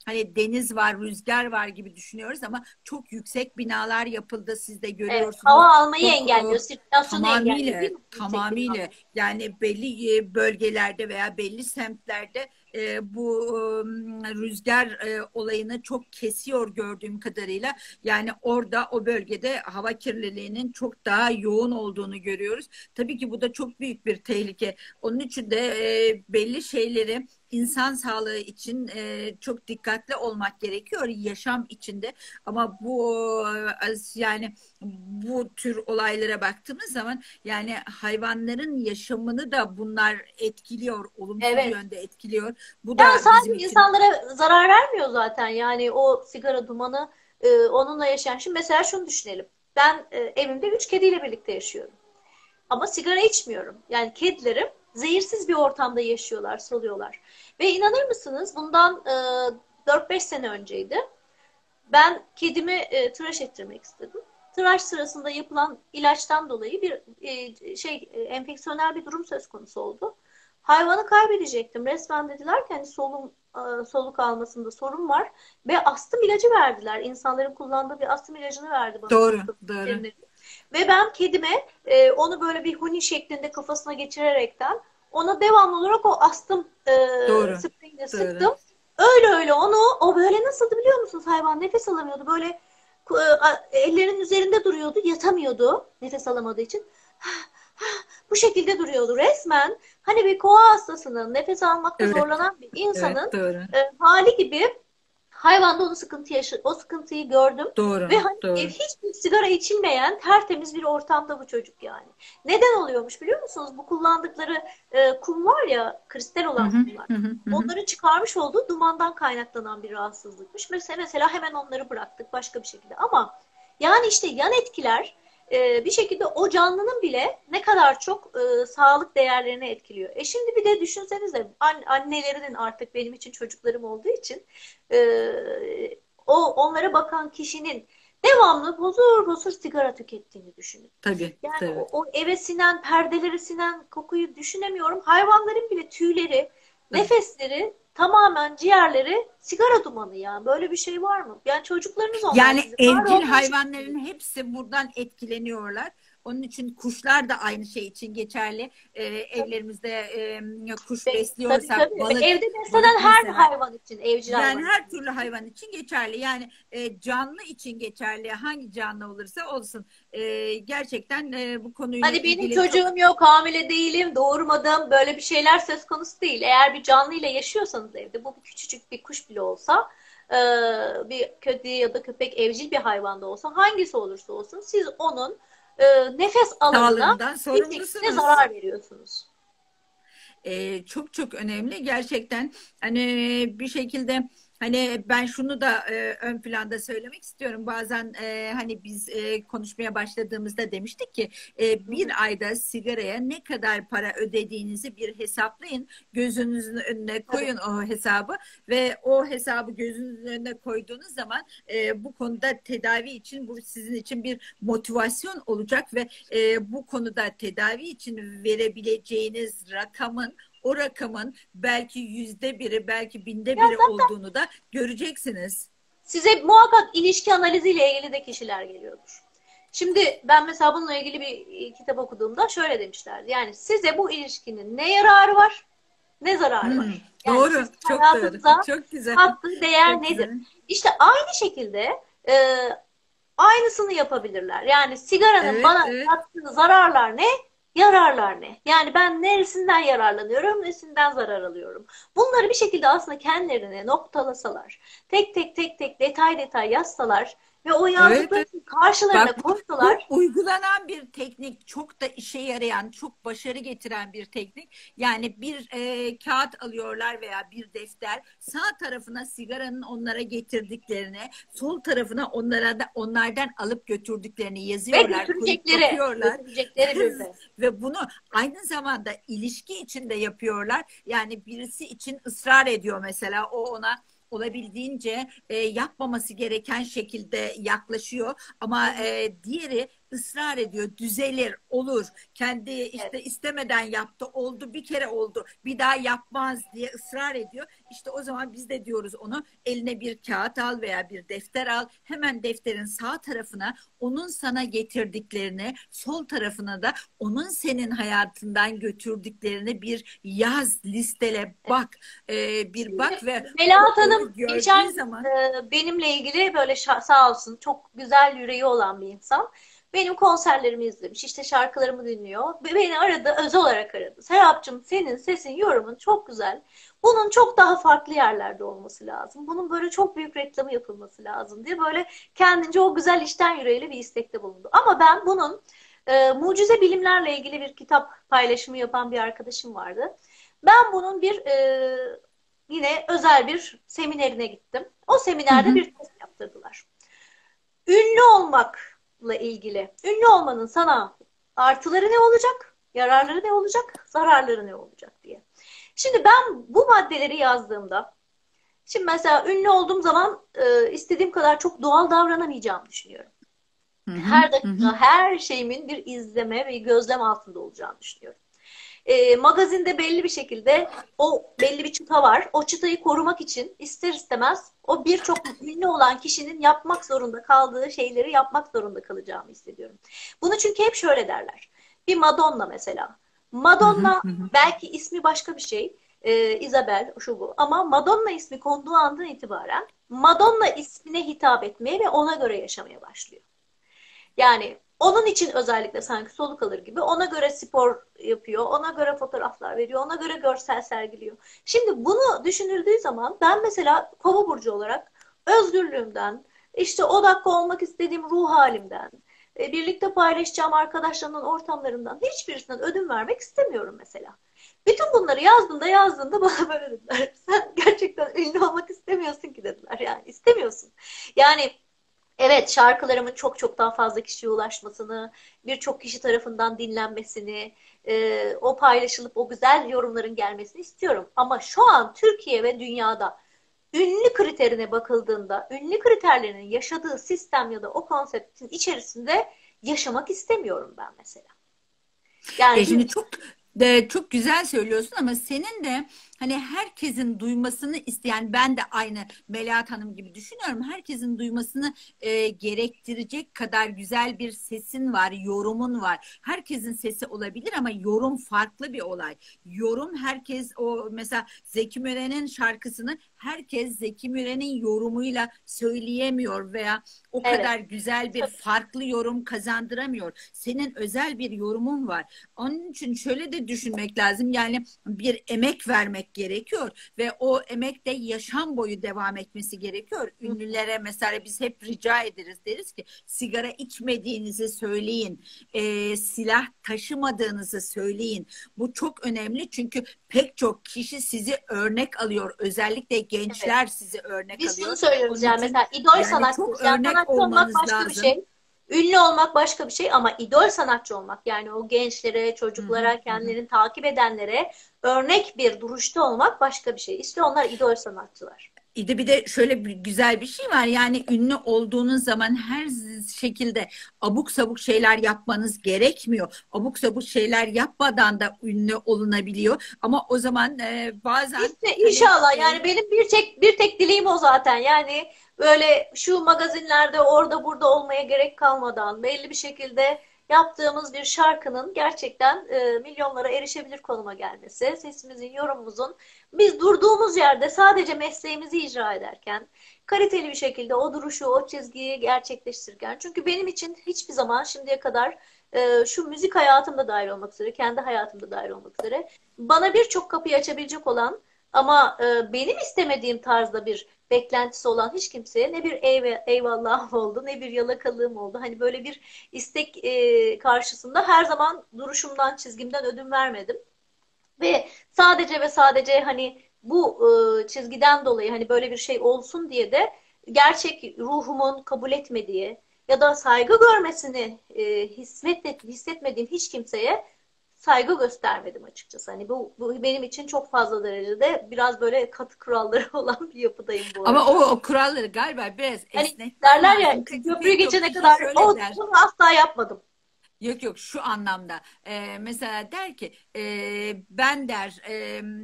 Speaker 2: hani deniz var, rüzgar var gibi düşünüyoruz ama çok yüksek binalar yapıldı. Siz de
Speaker 3: Evet,
Speaker 2: görüyorsunuz.
Speaker 3: hava almayı
Speaker 2: Çok
Speaker 3: engelliyor,
Speaker 2: e,
Speaker 3: sirkülasyonu engelliyor
Speaker 2: tamamıyla
Speaker 3: değil mi? Yüksek
Speaker 2: tamamıyla
Speaker 3: binalar.
Speaker 2: yani belli e, bölgelerde veya belli semtlerde e, bu e, rüzgar e, olayını çok kesiyor gördüğüm kadarıyla. Yani orada o bölgede hava kirliliğinin çok daha yoğun olduğunu görüyoruz. Tabii ki bu da çok büyük bir tehlike. Onun için de e, belli şeyleri insan sağlığı için e, çok dikkatli olmak gerekiyor yaşam içinde. Ama bu e, yani bu tür olaylara baktığımız zaman yani hayvanların yaşamını da bunlar etkiliyor, olumsuz
Speaker 3: Evet.
Speaker 2: yönde etkiliyor. Bu
Speaker 3: Yani
Speaker 2: da bizim
Speaker 3: sadece
Speaker 2: için
Speaker 3: insanlara zarar vermiyor zaten. Yani o sigara dumanı e, onunla yaşayan. Şimdi mesela şunu düşünelim. Ben e, evimde üç kediyle birlikte yaşıyorum. Ama sigara içmiyorum. Yani kedilerim zehirsiz bir ortamda yaşıyorlar, soluyorlar. Ve inanır mısınız bundan e, dört beş sene önceydi. Ben kedimi e, tıraş ettirmek istedim. Tıraş sırasında yapılan ilaçtan dolayı bir e, şey e, enfeksiyonel bir durum söz konusu oldu. Hayvanı kaybedecektim. Resmen dediler ki hani solum e, soluk almasında sorun var ve astım ilacı verdiler. İnsanların kullandığı bir astım ilacını verdi bana
Speaker 2: doğru,
Speaker 3: doktor.
Speaker 2: doğru.
Speaker 3: Ve ben kedime e, onu böyle bir huni şeklinde kafasına geçirerekten ona devamlı olarak o astım e,
Speaker 2: Doğru,
Speaker 3: spreyini
Speaker 2: doğru.
Speaker 3: sıktım. Öyle öyle onu o böyle nasıldı biliyor musunuz? Hayvan nefes alamıyordu. Böyle e, ellerinin üzerinde duruyordu. Yatamıyordu nefes alamadığı için. Bu şekilde duruyordu resmen. Hani bir koa hastasının nefes almakta
Speaker 2: Evet,
Speaker 3: zorlanan bir insanın
Speaker 2: evet, doğru.
Speaker 3: e, hali gibi hayvanda onu sıkıntı yaşa o sıkıntıyı gördüm.
Speaker 2: Doğru,
Speaker 3: Ve hani ev
Speaker 2: doğru.
Speaker 3: hiçbir sigara içilmeyen tertemiz bir ortamda bu çocuk yani. Neden oluyormuş biliyor musunuz? Bu kullandıkları e, kum var ya kristal
Speaker 2: Hı
Speaker 3: olan
Speaker 2: hı,
Speaker 3: kumlar.
Speaker 2: hı hı, hı hı.
Speaker 3: Onların çıkarmış olduğu dumandan kaynaklanan bir rahatsızlıkmış. Mesela, mesela hemen onları bıraktık başka bir şekilde. Ama yani işte yan etkiler e, bir şekilde o canlının bile ne kadar çok e, sağlık değerlerini etkiliyor. E şimdi bir de düşünsenize an, annelerinin artık benim için çocuklarım olduğu için e, o onlara bakan kişinin devamlı huzur huzur sigara tükettiğini düşünün.
Speaker 2: Tabii,
Speaker 3: Yani
Speaker 2: tabii.
Speaker 3: o, o eve sinen, perdeleri sinen kokuyu düşünemiyorum. Hayvanların bile tüyleri,
Speaker 2: Tabii.
Speaker 3: nefesleri, tamamen ciğerleri sigara dumanı ya. Böyle bir şey var mı? Yani çocuklarınız onlar
Speaker 2: Yani
Speaker 3: sizin. Var
Speaker 2: evcil
Speaker 3: olma şeklinde.
Speaker 2: hayvanların hepsi buradan etkileniyorlar. Onun için kuşlar da aynı şey için geçerli. Ee,
Speaker 3: Tabii,
Speaker 2: evlerimizde e, kuş
Speaker 3: Be- tabii
Speaker 2: besliyorsak
Speaker 3: tabii.
Speaker 2: balık,
Speaker 3: Evde beslenen
Speaker 2: balık
Speaker 3: her
Speaker 2: mesela.
Speaker 3: hayvan için, evcil
Speaker 2: Yani
Speaker 3: hayvan
Speaker 2: her
Speaker 3: için
Speaker 2: türlü
Speaker 3: geçerli.
Speaker 2: hayvan için geçerli. Yani e, canlı için geçerli. Hangi canlı olursa olsun. E, gerçekten e, bu konuyla
Speaker 3: Hani benim
Speaker 2: ilgili çok
Speaker 3: çocuğum yok, hamile değilim, doğurmadım, böyle bir şeyler söz konusu değil. Eğer bir canlıyla yaşıyorsanız evde, bu küçücük bir kuş bile olsa, e, bir kedi ya da köpek evcil bir hayvan da olsa, hangisi olursa olsun, siz onun e, nefes alanına
Speaker 2: sağlığından
Speaker 3: bir şekilde
Speaker 2: sorumlusunuz.
Speaker 3: zarar veriyorsunuz.
Speaker 2: e, çok çok önemli. Gerçekten hani bir şekilde hani ben şunu da e, ön planda söylemek istiyorum. Bazen e, hani biz e, konuşmaya başladığımızda demiştik ki e,
Speaker 3: Hı hı.
Speaker 2: bir ayda sigaraya ne kadar para ödediğinizi bir hesaplayın. Gözünüzün önüne
Speaker 3: Tabii.
Speaker 2: koyun o hesabı ve o hesabı gözünüzün önüne koyduğunuz zaman e, bu konuda tedavi için bu sizin için bir motivasyon olacak ve e, bu konuda tedavi için verebileceğiniz rakamın o rakamın belki yüzde biri, belki binde
Speaker 3: Ya
Speaker 2: biri
Speaker 3: zaten
Speaker 2: olduğunu da göreceksiniz.
Speaker 3: size muhakkak ilişki analiziyle ilgili de kişiler geliyordur. Şimdi ben mesela bununla ilgili bir kitap okuduğumda şöyle demişlerdi. Yani size bu ilişkinin ne yararı var, ne zararı
Speaker 2: Hmm,
Speaker 3: var. Yani
Speaker 2: doğru,
Speaker 3: sizin
Speaker 2: çok doğru,
Speaker 3: hayatınıza
Speaker 2: çok güzel,
Speaker 3: kattığı değer
Speaker 2: çok
Speaker 3: nedir?
Speaker 2: güzel.
Speaker 3: İşte aynı şekilde e, aynısını yapabilirler. Yani sigaranın
Speaker 2: Evet,
Speaker 3: bana
Speaker 2: evet.
Speaker 3: kattığı zararlar ne? Yararlar ne? Yani ben neresinden yararlanıyorum, neresinden zarar alıyorum. Bunları bir şekilde aslında kendilerine noktalasalar, tek tek tek tek detay detay yazsalar ve o
Speaker 2: Evet,
Speaker 3: yazdıkları
Speaker 2: evet.
Speaker 3: şeyi karşılarına
Speaker 2: Bak bu, bu
Speaker 3: koysalar,
Speaker 2: uygulanan bir teknik, çok da işe yarayan, çok başarı getiren bir teknik. Yani bir e, kağıt alıyorlar veya bir defter, sağ tarafına sigaranın onlara getirdiklerini, sol tarafına onlara da onlardan alıp götürdüklerini
Speaker 3: ve
Speaker 2: yazıyorlar, koyup
Speaker 3: götürecekleri,
Speaker 2: kapıyorlar.
Speaker 3: götürecekleri bir de.
Speaker 2: Ve bunu aynı zamanda ilişki içinde yapıyorlar. Yani birisi için ısrar ediyor mesela, o ona olabildiğince e, yapmaması gereken şekilde yaklaşıyor ama e, diğeri ısrar ediyor. Düzelir, olur. Kendi işte
Speaker 3: Evet.
Speaker 2: istemeden yaptı, oldu, bir kere oldu. Bir daha yapmaz diye ısrar ediyor. İşte o zaman biz de diyoruz onu, eline bir kağıt al veya bir defter al. Hemen defterin sağ tarafına onun sana getirdiklerini, sol tarafına da onun senin hayatından götürdüklerini bir yaz, listele, bak. Ee, bir bak
Speaker 3: Şimdi
Speaker 2: ve o
Speaker 3: Melahat
Speaker 2: onu
Speaker 3: Hanım
Speaker 2: gördüğün
Speaker 3: geçen
Speaker 2: zaman
Speaker 3: e, benimle ilgili böyle şa- sağ olsun çok güzel yüreği olan bir insan. Benim konserlerimi izlemiş, işte şarkılarımı dinliyor. Ve beni aradı, özel olarak aradı. Serapcığım, senin sesin, yorumun çok güzel. Bunun çok daha farklı yerlerde olması lazım. Bunun böyle çok büyük reklamı yapılması lazım diye böyle kendince o güzel işten yüreğiyle bir istekte bulundu. Ama ben bunun e, mucize bilimlerle ilgili bir kitap paylaşımı yapan bir arkadaşım vardı. Ben bunun bir e, yine özel bir seminerine gittim. O
Speaker 2: hı
Speaker 3: seminerde
Speaker 2: hı.
Speaker 3: bir test yaptırdılar. Ünlü olmakla ilgili. Ünlü olmanın sana artıları ne olacak? Yararları ne olacak? Zararları ne olacak diye. Şimdi ben bu maddeleri yazdığımda, şimdi mesela ünlü olduğum zaman e, istediğim kadar çok doğal davranamayacağımı düşünüyorum.
Speaker 2: Hı hı.
Speaker 3: Her
Speaker 2: Hı hı.
Speaker 3: dakika her şeyimin bir izleme ve gözlem altında olacağını düşünüyorum. E, magazinde belli bir şekilde o belli bir çıta var. O çıtayı korumak için ister istemez o birçok ünlü olan kişinin yapmak zorunda kaldığı şeyleri yapmak zorunda kalacağımı hissediyorum. Bunu çünkü hep şöyle derler. Bir Madonna mesela.
Speaker 2: Hı hı.
Speaker 3: Madonna
Speaker 2: Hı hı.
Speaker 3: belki ismi başka bir şey. E, Isabel şu bu. Ama Madonna ismi konduğu andan itibaren Madonna ismine hitap etmeye ve ona göre yaşamaya başlıyor. Yani onun için özellikle sanki soluk alır gibi ona göre spor yapıyor, ona göre fotoğraflar veriyor, ona göre görsel sergiliyor. Şimdi bunu düşünüldüğü zaman ben mesela Kova burcu olarak özgürlüğümden, işte o dakika olmak istediğim ruh halimden, e, birlikte paylaşacağım arkadaşlarımın ortamlarından hiçbirisinden ödün vermek istemiyorum mesela. Bütün bunları yazdığında yazdığında bana böyle dediler. Sen gerçekten ünlü olmak istemiyorsun ki dediler. Yani istemiyorsun. Yani evet, şarkılarımın çok çok daha fazla kişiye ulaşmasını, birçok kişi tarafından dinlenmesini, e, o paylaşılıp o güzel yorumların gelmesini istiyorum. Ama şu an Türkiye ve dünyada ünlü kriterine bakıldığında, ünlü kriterlerinin yaşadığı sistem ya da o konseptin içerisinde yaşamak istemiyorum ben mesela.
Speaker 2: E
Speaker 3: Yani
Speaker 2: şimdi
Speaker 3: biz
Speaker 2: çok de çok güzel söylüyorsun ama senin de hani herkesin duymasını isteyen, ben de aynı Melahat Hanım gibi düşünüyorum. Herkesin duymasını e, gerektirecek kadar güzel bir sesin var, yorumun var. Herkesin sesi olabilir ama yorum farklı bir olay. Yorum, herkes o mesela Zeki Müren'in şarkısını herkes Zeki Müren'in yorumuyla söyleyemiyor veya o
Speaker 3: evet,
Speaker 2: kadar güzel bir farklı yorum kazandıramıyor. Senin özel bir yorumun var. Onun için şöyle de düşünmek lazım. Yani bir emek vermek gerekiyor ve o emek de yaşam boyu devam etmesi gerekiyor. Ünlülere mesela biz hep rica ederiz, deriz ki sigara içmediğinizi söyleyin, e, silah taşımadığınızı söyleyin. Bu çok önemli çünkü pek çok kişi sizi örnek alıyor. Özellikle
Speaker 3: evet.
Speaker 2: gençler sizi örnek
Speaker 3: Biz şunu
Speaker 2: alıyor.
Speaker 3: söylüyoruz
Speaker 2: Onun
Speaker 3: yani
Speaker 2: için
Speaker 3: mesela idol
Speaker 2: yani
Speaker 3: sanatçı,
Speaker 2: çok
Speaker 3: yani
Speaker 2: örnek
Speaker 3: sanatçı olmak
Speaker 2: olmanız
Speaker 3: başka bir
Speaker 2: lazım.
Speaker 3: şey. Ünlü olmak başka bir şey ama idol sanatçı olmak yani o gençlere,
Speaker 2: Hı hı,
Speaker 3: çocuklara,
Speaker 2: hı hı.
Speaker 3: kendilerini takip edenlere örnek bir duruşta olmak başka bir şey. İşte onlar idol sanatçılar.
Speaker 2: Bir de bir de şöyle bir güzel bir şey var. Yani ünlü olduğunuz zaman her şekilde abuk sabuk şeyler yapmanız gerekmiyor. Abuk sabuk şeyler yapmadan da ünlü olunabiliyor. Ama o zaman e, bazen
Speaker 3: İşte
Speaker 2: hani
Speaker 3: inşallah
Speaker 2: e,
Speaker 3: yani benim bir tek bir tek dileğim o zaten. Yani böyle şu magazinlerde orada burada olmaya gerek kalmadan belli bir şekilde yaptığımız bir şarkının gerçekten e, milyonlara erişebilir konuma gelmesi, sesimizin, yorumumuzun biz durduğumuz yerde sadece mesleğimizi icra ederken kaliteli bir şekilde o duruşu, o çizgiyi gerçekleştirirken. Çünkü benim için hiçbir zaman şimdiye kadar e, şu müzik hayatımda dahil olmak üzere, kendi hayatımda dahil olmak üzere bana birçok kapıyı açabilecek olan ama e, benim istemediğim tarzda bir beklentisi olan hiç kimseye ne bir eyv eyvallahım oldu ne bir yalakalığım oldu. Hani böyle bir istek e, karşısında her zaman duruşumdan, çizgimden ödün vermedim. Ve sadece ve sadece hani bu e, çizgiden dolayı hani böyle bir şey olsun diye de gerçek ruhumun kabul etmediği ya da saygı görmesini e, hisset, hissetmediğim hiç kimseye saygı göstermedim açıkçası. Hani bu, bu benim için çok fazla derecede biraz böyle katı kuralları olan bir yapıdayım bu
Speaker 2: Ama o,
Speaker 3: arada.
Speaker 2: o kuralları galiba biraz
Speaker 3: Hani
Speaker 2: esnetmen
Speaker 3: derler ya
Speaker 2: lazım.
Speaker 3: işte
Speaker 2: Çünkü
Speaker 3: köprüyü
Speaker 2: pek çok
Speaker 3: geçene
Speaker 2: kişi
Speaker 3: kadar
Speaker 2: şöyle
Speaker 3: o
Speaker 2: der.
Speaker 3: bunu asla yapmadım.
Speaker 2: Yok yok, şu anlamda. Ee, mesela der ki e, ben der e,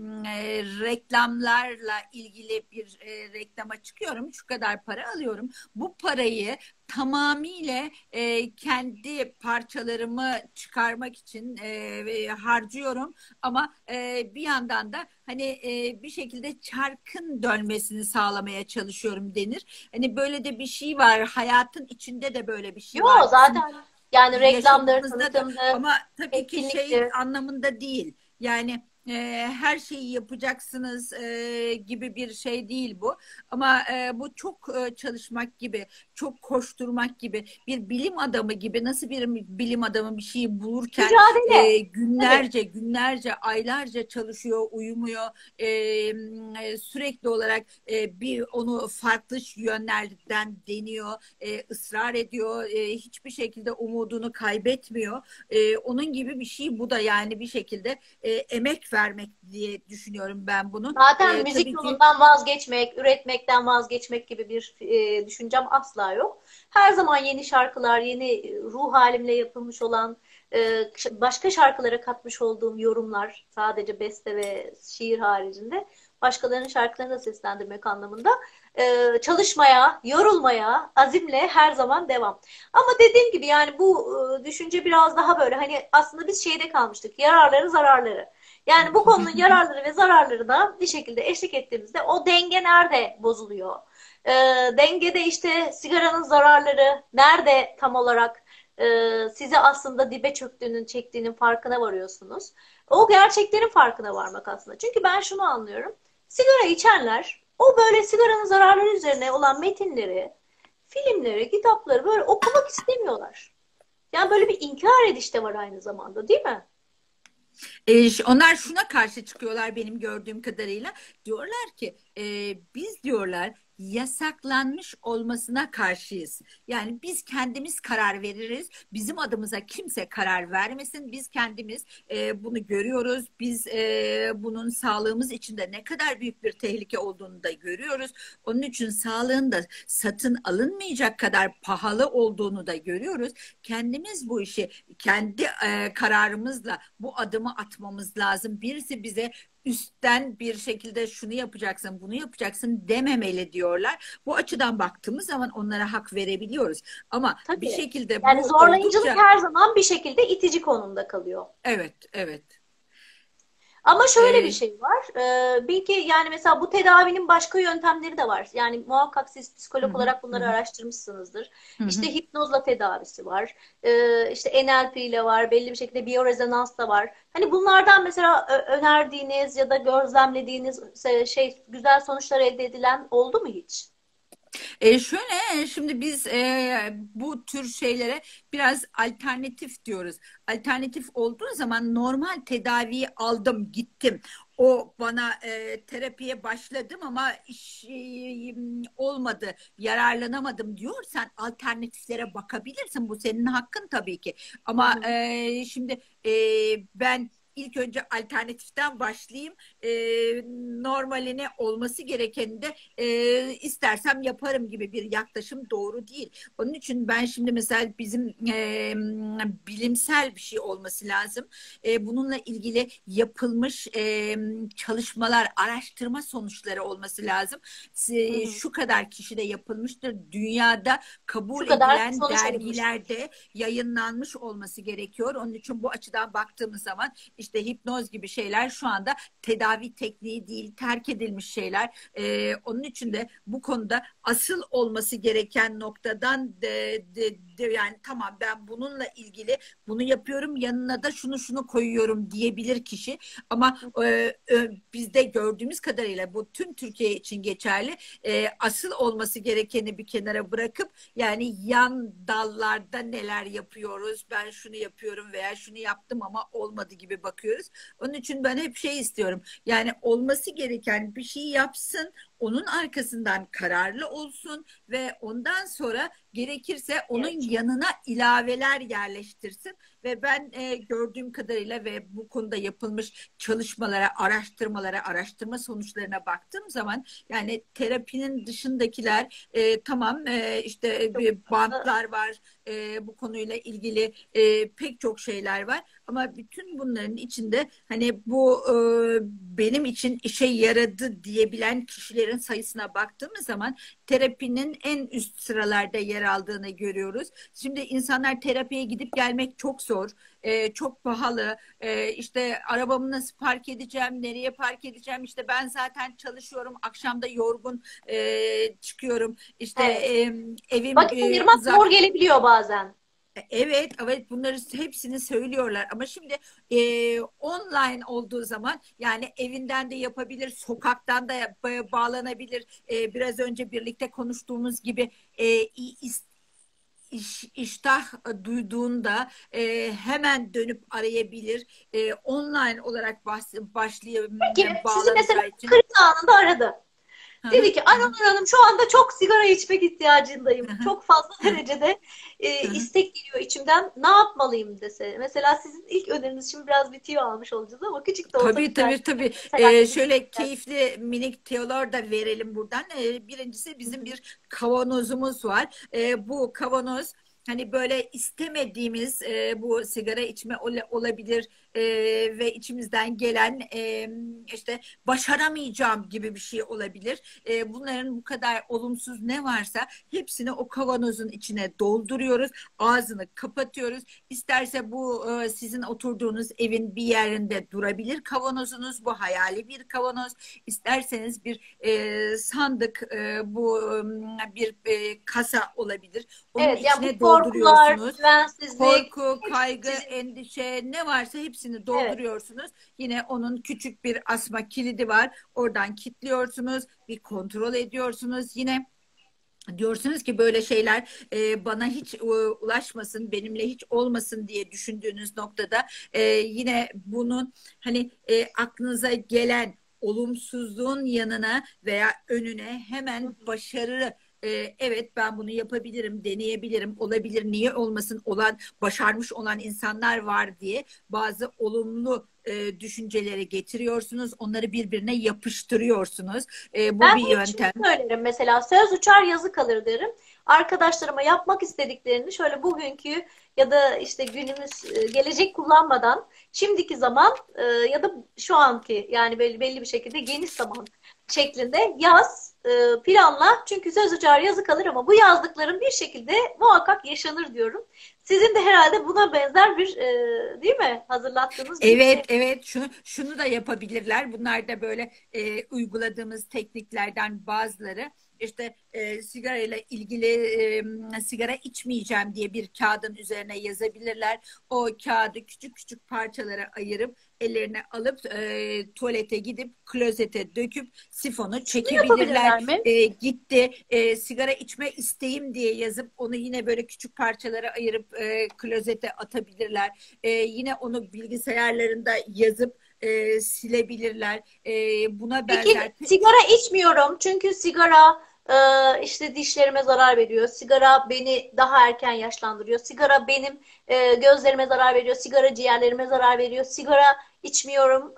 Speaker 2: e, reklamlarla ilgili bir e, reklama çıkıyorum, şu kadar para alıyorum, bu parayı tamamıyla e, kendi parçalarımı çıkarmak için e, harcıyorum ama e, bir yandan da hani e, bir şekilde çarkın dönmesini sağlamaya çalışıyorum denir. Hani böyle de bir şey var, hayatın içinde de böyle bir şey
Speaker 3: Yo
Speaker 2: var bizim
Speaker 3: zaten yani reklamdır,
Speaker 2: yaşamımızda da,
Speaker 3: tanıtımdır,
Speaker 2: ama tabii ki şey
Speaker 3: etkinliktir.
Speaker 2: anlamında değil. Yani e, her şeyi yapacaksınız e, gibi bir şey değil bu. Ama e, bu çok e, çalışmak gibi, çok koşturmak gibi, bir bilim adamı gibi, nasıl bir bilim adamı bir şeyi bulurken e,
Speaker 3: Mücadele. Tabii.
Speaker 2: günlerce, günlerce, aylarca çalışıyor, uyumuyor. E, e, sürekli olarak e, bir onu farklı yönlerden deniyor, e, ısrar ediyor, e, hiçbir şekilde umudunu kaybetmiyor. E, onun gibi bir şey bu da, yani bir şekilde e, emek vermek diye düşünüyorum ben bunu.
Speaker 3: Zaten
Speaker 2: E,
Speaker 3: müzik
Speaker 2: tabii ki
Speaker 3: yolundan vazgeçmek, üretmekten vazgeçmek gibi bir e, düşüncem asla yok. Her zaman yeni şarkılar, yeni ruh halimle yapılmış olan, e, başka şarkılara katmış olduğum yorumlar, sadece beste ve şiir haricinde başkalarının şarkılarını da seslendirmek anlamında e, çalışmaya, yorulmaya, azimle her zaman devam. Ama dediğim gibi yani bu e, düşünce biraz daha böyle hani aslında biz şeyde kalmıştık, yararları zararları. Yani bu konunun yararları ve zararları da bir şekilde eşlik ettiğimizde o denge nerede bozuluyor? E, dengede işte sigaranın zararları nerede tam olarak e, sizi aslında dibe çöktüğünün, çektiğinin farkına varıyorsunuz. O gerçeklerin farkına varmak aslında. Çünkü ben şunu anlıyorum. Sigara içenler o böyle sigaranın zararları üzerine olan metinleri, filmleri, kitapları böyle okumak istemiyorlar. Yani böyle bir inkar ediş de var aynı zamanda, değil mi?
Speaker 2: E, onlar şuna karşı çıkıyorlar benim gördüğüm kadarıyla. Diyorlar ki e, biz diyorlar yasaklanmış olmasına karşıyız. Yani biz kendimiz karar veririz. Bizim adımıza kimse karar vermesin. Biz kendimiz e, bunu görüyoruz. Biz e, bunun sağlığımız için de ne kadar büyük bir tehlike olduğunu da görüyoruz. Onun için sağlığın da satın alınmayacak kadar pahalı olduğunu da görüyoruz. Kendimiz bu işi kendi e, kararımızla bu adımı atmamız lazım. Birisi bize üstten bir şekilde şunu yapacaksın, bunu yapacaksın dememeli diyorlar. Bu açıdan baktığımız zaman onlara hak verebiliyoruz. Ama bir
Speaker 3: Tabii.
Speaker 2: şekilde
Speaker 3: Yani
Speaker 2: bu
Speaker 3: zorlayıcılık
Speaker 2: oldukça,
Speaker 3: her zaman bir şekilde itici konumda kalıyor.
Speaker 2: evet, evet.
Speaker 3: Ama şöyle bir
Speaker 2: E,
Speaker 3: şey var. Ee, bil ki yani mesela bu tedavinin başka yöntemleri de var. Yani muhakkak siz
Speaker 2: hı
Speaker 3: psikolog
Speaker 2: hı,
Speaker 3: olarak
Speaker 2: hı
Speaker 3: bunları
Speaker 2: hı,
Speaker 3: araştırmışsınızdır.
Speaker 2: hı hı.
Speaker 3: İşte hipnozla tedavisi var. Ee, işte N L P ile var. Belli bir şekilde biyorezonans da var. Hani bunlardan mesela ö- önerdiğiniz ya da gözlemlediğiniz e, şey güzel sonuçlar elde edilen oldu mu hiç?
Speaker 2: E şöyle, şimdi biz e, bu tür şeylere biraz alternatif diyoruz. Alternatif olduğu zaman normal tedaviyi aldım gittim. O bana e, terapiye başladım ama iş e, olmadı, yararlanamadım diyorsan alternatiflere bakabilirsin. Bu senin hakkın tabii ki.
Speaker 3: Hı
Speaker 2: Ama
Speaker 3: hı.
Speaker 2: e, şimdi e, ben ilk önce alternatiften başlayayım. E, normaline olması gerekeni de e, istersem yaparım gibi bir yaklaşım doğru değil. Onun için ben şimdi mesela bizim e, bilimsel bir şey olması lazım. E, bununla ilgili yapılmış e, çalışmalar, araştırma sonuçları olması lazım.
Speaker 3: Hı
Speaker 2: E,
Speaker 3: hı.
Speaker 2: şu kadar kişide yapılmıştır. Dünyada
Speaker 3: Şu
Speaker 2: kabul
Speaker 3: kadar
Speaker 2: edilen
Speaker 3: sonuç alınmıştır.
Speaker 2: dergilerde yayınlanmış olması gerekiyor. Onun için bu açıdan baktığımız zaman işte hipnoz gibi şeyler şu anda tedavi tekniği değil, terk edilmiş şeyler. Ee, onun için de bu konuda asıl olması gereken noktadan de, de, de, yani tamam ben bununla ilgili bunu yapıyorum, yanına da şunu şunu koyuyorum diyebilir kişi. Ama e, e, bizde gördüğümüz kadarıyla bu tüm Türkiye için geçerli. E, asıl olması gerekeni bir kenara bırakıp yani yan dallarda neler yapıyoruz, ben şunu yapıyorum veya şunu yaptım ama olmadı gibi bakıyoruz. Onun için ben hep şey istiyorum. Yani olması gereken bir şey yapsın. onun arkasından kararlı olsun ve ondan sonra gerekirse onun
Speaker 3: Evet.
Speaker 2: yanına ilaveler yerleştirsin. Ve ben e, gördüğüm kadarıyla ve bu konuda yapılmış çalışmalara, araştırmalara, araştırma sonuçlarına baktığım zaman yani terapinin dışındakiler e, tamam e, işte bir bantlar var, e, bu konuyla ilgili e, pek çok şeyler var. Ama bütün bunların içinde hani bu e, benim için işe yaradı diyebilen kişilerin sayısına baktığımız zaman terapinin en üst sıralarda yer aldığını görüyoruz. Şimdi insanlar terapiye gidip gelmek çok zor, e, çok pahalı. E, işte arabamı nasıl park edeceğim, nereye park edeceğim? İşte ben zaten çalışıyorum, akşamda yorgun e, çıkıyorum. İşte
Speaker 3: Evet.
Speaker 2: e, evim
Speaker 3: Vakit
Speaker 2: e,
Speaker 3: ayırmak
Speaker 2: uzak.
Speaker 3: zor gelebiliyor bazen.
Speaker 2: Evet, evet bunları hepsini söylüyorlar ama şimdi e, online olduğu zaman yani evinden de yapabilir, sokaktan da ba- bağlanabilir. E, biraz önce birlikte konuştuğumuz gibi e, is- iş, iştah duyduğunda e, hemen dönüp arayabilir. E, online olarak baş, başlayıp
Speaker 3: Peki sizi mesela
Speaker 2: bağlanacağı için.
Speaker 3: kriz anında aradı.
Speaker 2: Hı hı,
Speaker 3: Dedi ki
Speaker 2: hı hı,
Speaker 3: Anadolu Hanım şu anda çok sigara içmek ihtiyacındayım.
Speaker 2: hı hı,
Speaker 3: Çok fazla
Speaker 2: hı
Speaker 3: derecede e,
Speaker 2: hı.
Speaker 3: istek geliyor içimden. Ne yapmalıyım dese. Mesela sizin ilk öneriniz, şimdi biraz bir tüyo almış olacağız ama küçük de olsa
Speaker 2: Tabii
Speaker 3: güzel.
Speaker 2: tabii tabii.
Speaker 3: Mesela
Speaker 2: Ee,
Speaker 3: dedi.
Speaker 2: şöyle keyifli minik tiyolar da verelim buradan. Ee, birincisi bizim bir kavanozumuz var. Ee, bu kavanoz hani böyle istemediğimiz e, bu sigara içme ol- olabilir e, ve içimizden gelen e, işte başaramayacağım gibi bir şey olabilir. E, bunların bu kadar olumsuz ne varsa hepsini o kavanozun içine dolduruyoruz. Ağzını kapatıyoruz. İsterse bu e, sizin oturduğunuz evin bir yerinde durabilir kavanozunuz. Bu hayali bir kavanoz. İsterseniz bir e, sandık, e, bu e, bir e, kasa olabilir. Onun
Speaker 3: Evet, yani bu
Speaker 2: içine
Speaker 3: korkular,
Speaker 2: dolduruyorsunuz.
Speaker 3: güvensizlik
Speaker 2: Korku,
Speaker 3: hepsi
Speaker 2: kaygı,
Speaker 3: sizin.
Speaker 2: endişe ne varsa hepsini
Speaker 3: Evet.
Speaker 2: dolduruyorsunuz. Yine onun küçük bir asma kilidi var. Oradan kilitliyorsunuz. Bir kontrol ediyorsunuz. Yine diyorsunuz ki böyle şeyler e, bana hiç e, ulaşmasın, benimle hiç olmasın diye düşündüğünüz noktada e, yine bunun hani e, aklınıza gelen olumsuzluğun yanına veya önüne hemen başarı e, evet ben bunu yapabilirim, deneyebilirim, olabilir, niye olmasın olan, başarmış olan insanlar var diye bazı olumlu e, düşünceleri getiriyorsunuz. Onları birbirine yapıştırıyorsunuz. E, bu
Speaker 3: Ben
Speaker 2: bir
Speaker 3: de hep şunu
Speaker 2: yöntem.
Speaker 3: söylerim mesela, söz uçar yazı kalır derim. Arkadaşlarıma yapmak istediklerini şöyle bugünkü ya da işte günümüz e, gelecek kullanmadan şimdiki zaman e, ya da şu anki yani belli, belli bir şekilde geniş zaman şeklinde yaz, e, planla. Çünkü söz uçar yazı kalır ama bu yazdıkların bir şekilde muhakkak yaşanır diyorum. Sizin de herhalde buna benzer bir e, değil mi hazırlattığınız bir şey.
Speaker 2: Evet, evet. Şunu, şunu da yapabilirler. Bunlar da böyle e, uyguladığımız tekniklerden bazıları. İşte e, sigara ile ilgili e, sigara içmeyeceğim diye bir kağıdın üzerine yazabilirler. O kağıdı küçük küçük parçalara ayırıp ellerine alıp e, tuvalete gidip klozete döküp sifonu
Speaker 3: Şunu
Speaker 2: çekebilirler.
Speaker 3: yapabilirler mi?
Speaker 2: E, gitti e, sigara içme isteğim diye yazıp onu yine böyle küçük parçalara ayırıp e, klozete atabilirler. E, yine onu bilgisayarlarında yazıp e, silebilirler. E, buna
Speaker 3: Peki
Speaker 2: benzer.
Speaker 3: sigara içmiyorum çünkü sigara e, işte dişlerime zarar veriyor. Sigara beni daha erken yaşlandırıyor. Sigara benim e, gözlerime zarar veriyor. Sigara ciğerlerime zarar veriyor. Sigara içmiyorum.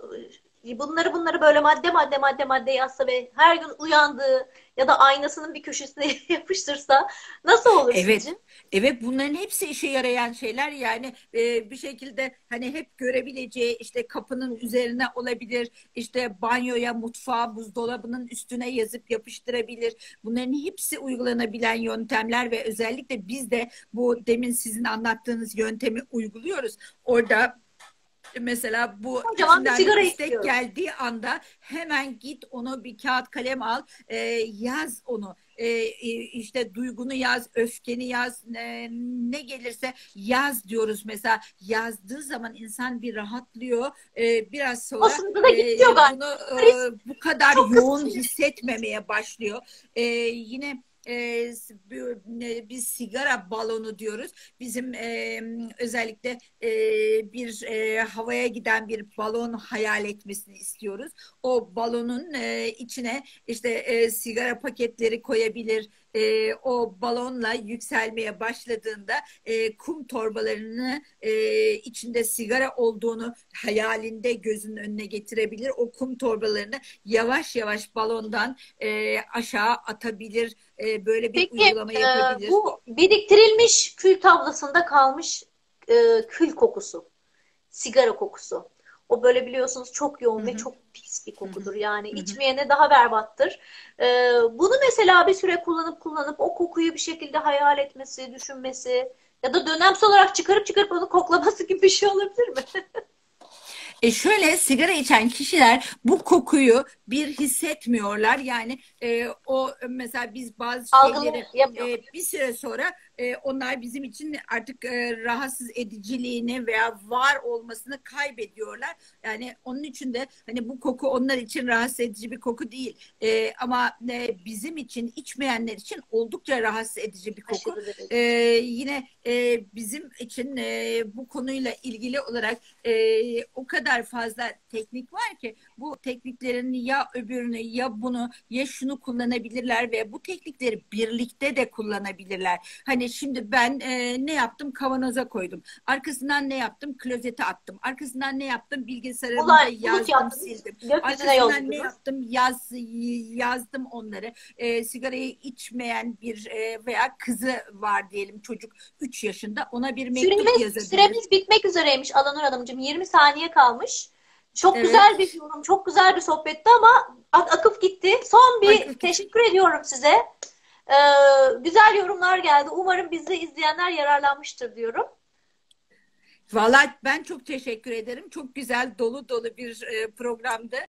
Speaker 3: E, bunları bunları böyle madde madde madde madde yazsa ve her gün uyandığı ya da aynasının bir köşesine yapıştırsa nasıl olur
Speaker 2: Evet,
Speaker 3: sizce?
Speaker 2: evet bunların hepsi işe yarayan şeyler yani e, bir şekilde hani hep görebileceği işte kapının üzerine olabilir, işte banyoya, mutfağa, buzdolabının üstüne yazıp yapıştırabilir. Bunların hepsi uygulanabilen yöntemler ve özellikle biz de bu demin sizin anlattığınız yöntemi uyguluyoruz. Orada mesela bu
Speaker 3: Kocaman bir
Speaker 2: içinden bir
Speaker 3: sigara
Speaker 2: istek
Speaker 3: istiyorum.
Speaker 2: geldiği anda hemen git onu bir kağıt kalem al e, yaz onu e, e, işte duygunu yaz, öfkeni yaz, e, ne gelirse yaz diyoruz mesela. Yazdığı zaman insan bir rahatlıyor. E, biraz
Speaker 3: O
Speaker 2: sonra
Speaker 3: sırada da gidiyor
Speaker 2: e,
Speaker 3: galiba.
Speaker 2: bunu e,
Speaker 3: Kriz
Speaker 2: bu kadar
Speaker 3: çok kısa
Speaker 2: yoğun
Speaker 3: sürüyor.
Speaker 2: hissetmemeye başlıyor. E, yine e, biz sigara balonu diyoruz. Bizim e, özellikle e, bir e, havaya giden bir balon hayal etmesini istiyoruz. O balonun e, içine işte e, sigara paketleri koyabilir. E, o balonla yükselmeye başladığında e, kum torbalarını e, içinde sigara olduğunu hayalinde gözünün önüne getirebilir. O kum torbalarını yavaş yavaş balondan e, aşağı atabilir. E, böyle bir
Speaker 3: Peki
Speaker 2: uygulama
Speaker 3: e,
Speaker 2: yapabilir.
Speaker 3: bu biriktirilmiş kül tablasında kalmış e, kül kokusu, sigara kokusu. O böyle biliyorsunuz çok
Speaker 2: Hı
Speaker 3: yoğun ve
Speaker 2: hı,
Speaker 3: çok pis bir
Speaker 2: hı hı,
Speaker 3: kokudur. Yani
Speaker 2: hı hı.
Speaker 3: içmeyene daha berbattır. E, Bunu mesela bir süre kullanıp kullanıp o kokuyu bir şekilde hayal etmesi, düşünmesi ya da dönemsel olarak çıkarıp çıkarıp onu koklaması gibi bir şey olabilir mi?
Speaker 2: E şöyle sigara içen kişiler bu kokuyu bir hissetmiyorlar. Yani e, o mesela biz bazı şeyleri
Speaker 3: Algılayamıyor.
Speaker 2: e, bir süre sonra e, onlar bizim için artık e, rahatsız ediciliğini veya var olmasını kaybediyorlar. Yani onun için de hani bu koku onlar için rahatsız edici bir koku değil. E, ama e, bizim için içmeyenler için oldukça rahatsız edici bir koku.
Speaker 3: Aşırı
Speaker 2: E,
Speaker 3: derecede.
Speaker 2: Yine e, bizim için e, bu konuyla ilgili olarak e, o kadar fazla teknik var ki bu tekniklerin ya öbürünü ya bunu ya şunu kullanabilirler ve bu teknikleri birlikte de kullanabilirler. Hani şimdi ben e, ne yaptım? Kavanoza koydum. Arkasından ne yaptım? Klozete attım. Arkasından ne yaptım? Bilgisayarımda
Speaker 3: Olay, bulut
Speaker 2: yazdım,
Speaker 3: yaptınız,
Speaker 2: sildim.
Speaker 3: gökyüzüne
Speaker 2: Arkasından ne
Speaker 3: yolladınız.
Speaker 2: yaptım? Yaz, yazdım onları. E, sigarayı içmeyen bir e, veya kızı var diyelim çocuk üç yaşında ona bir mektup
Speaker 3: Süremiz,
Speaker 2: yazabilir.
Speaker 3: süremiz bitmek üzereymiş Alanur Hanımcığım. yirmi saniye kalmış. Çok
Speaker 2: Evet.
Speaker 3: güzel bir yorum, çok güzel bir sohbetti ama ak- akıp gitti. Son bir teşekkür ediyorum size. Ee, Güzel yorumlar geldi. Umarım bizi izleyenler yararlanmıştır diyorum.
Speaker 2: Vallahi ben çok teşekkür ederim. Çok güzel, dolu dolu bir e, programdı.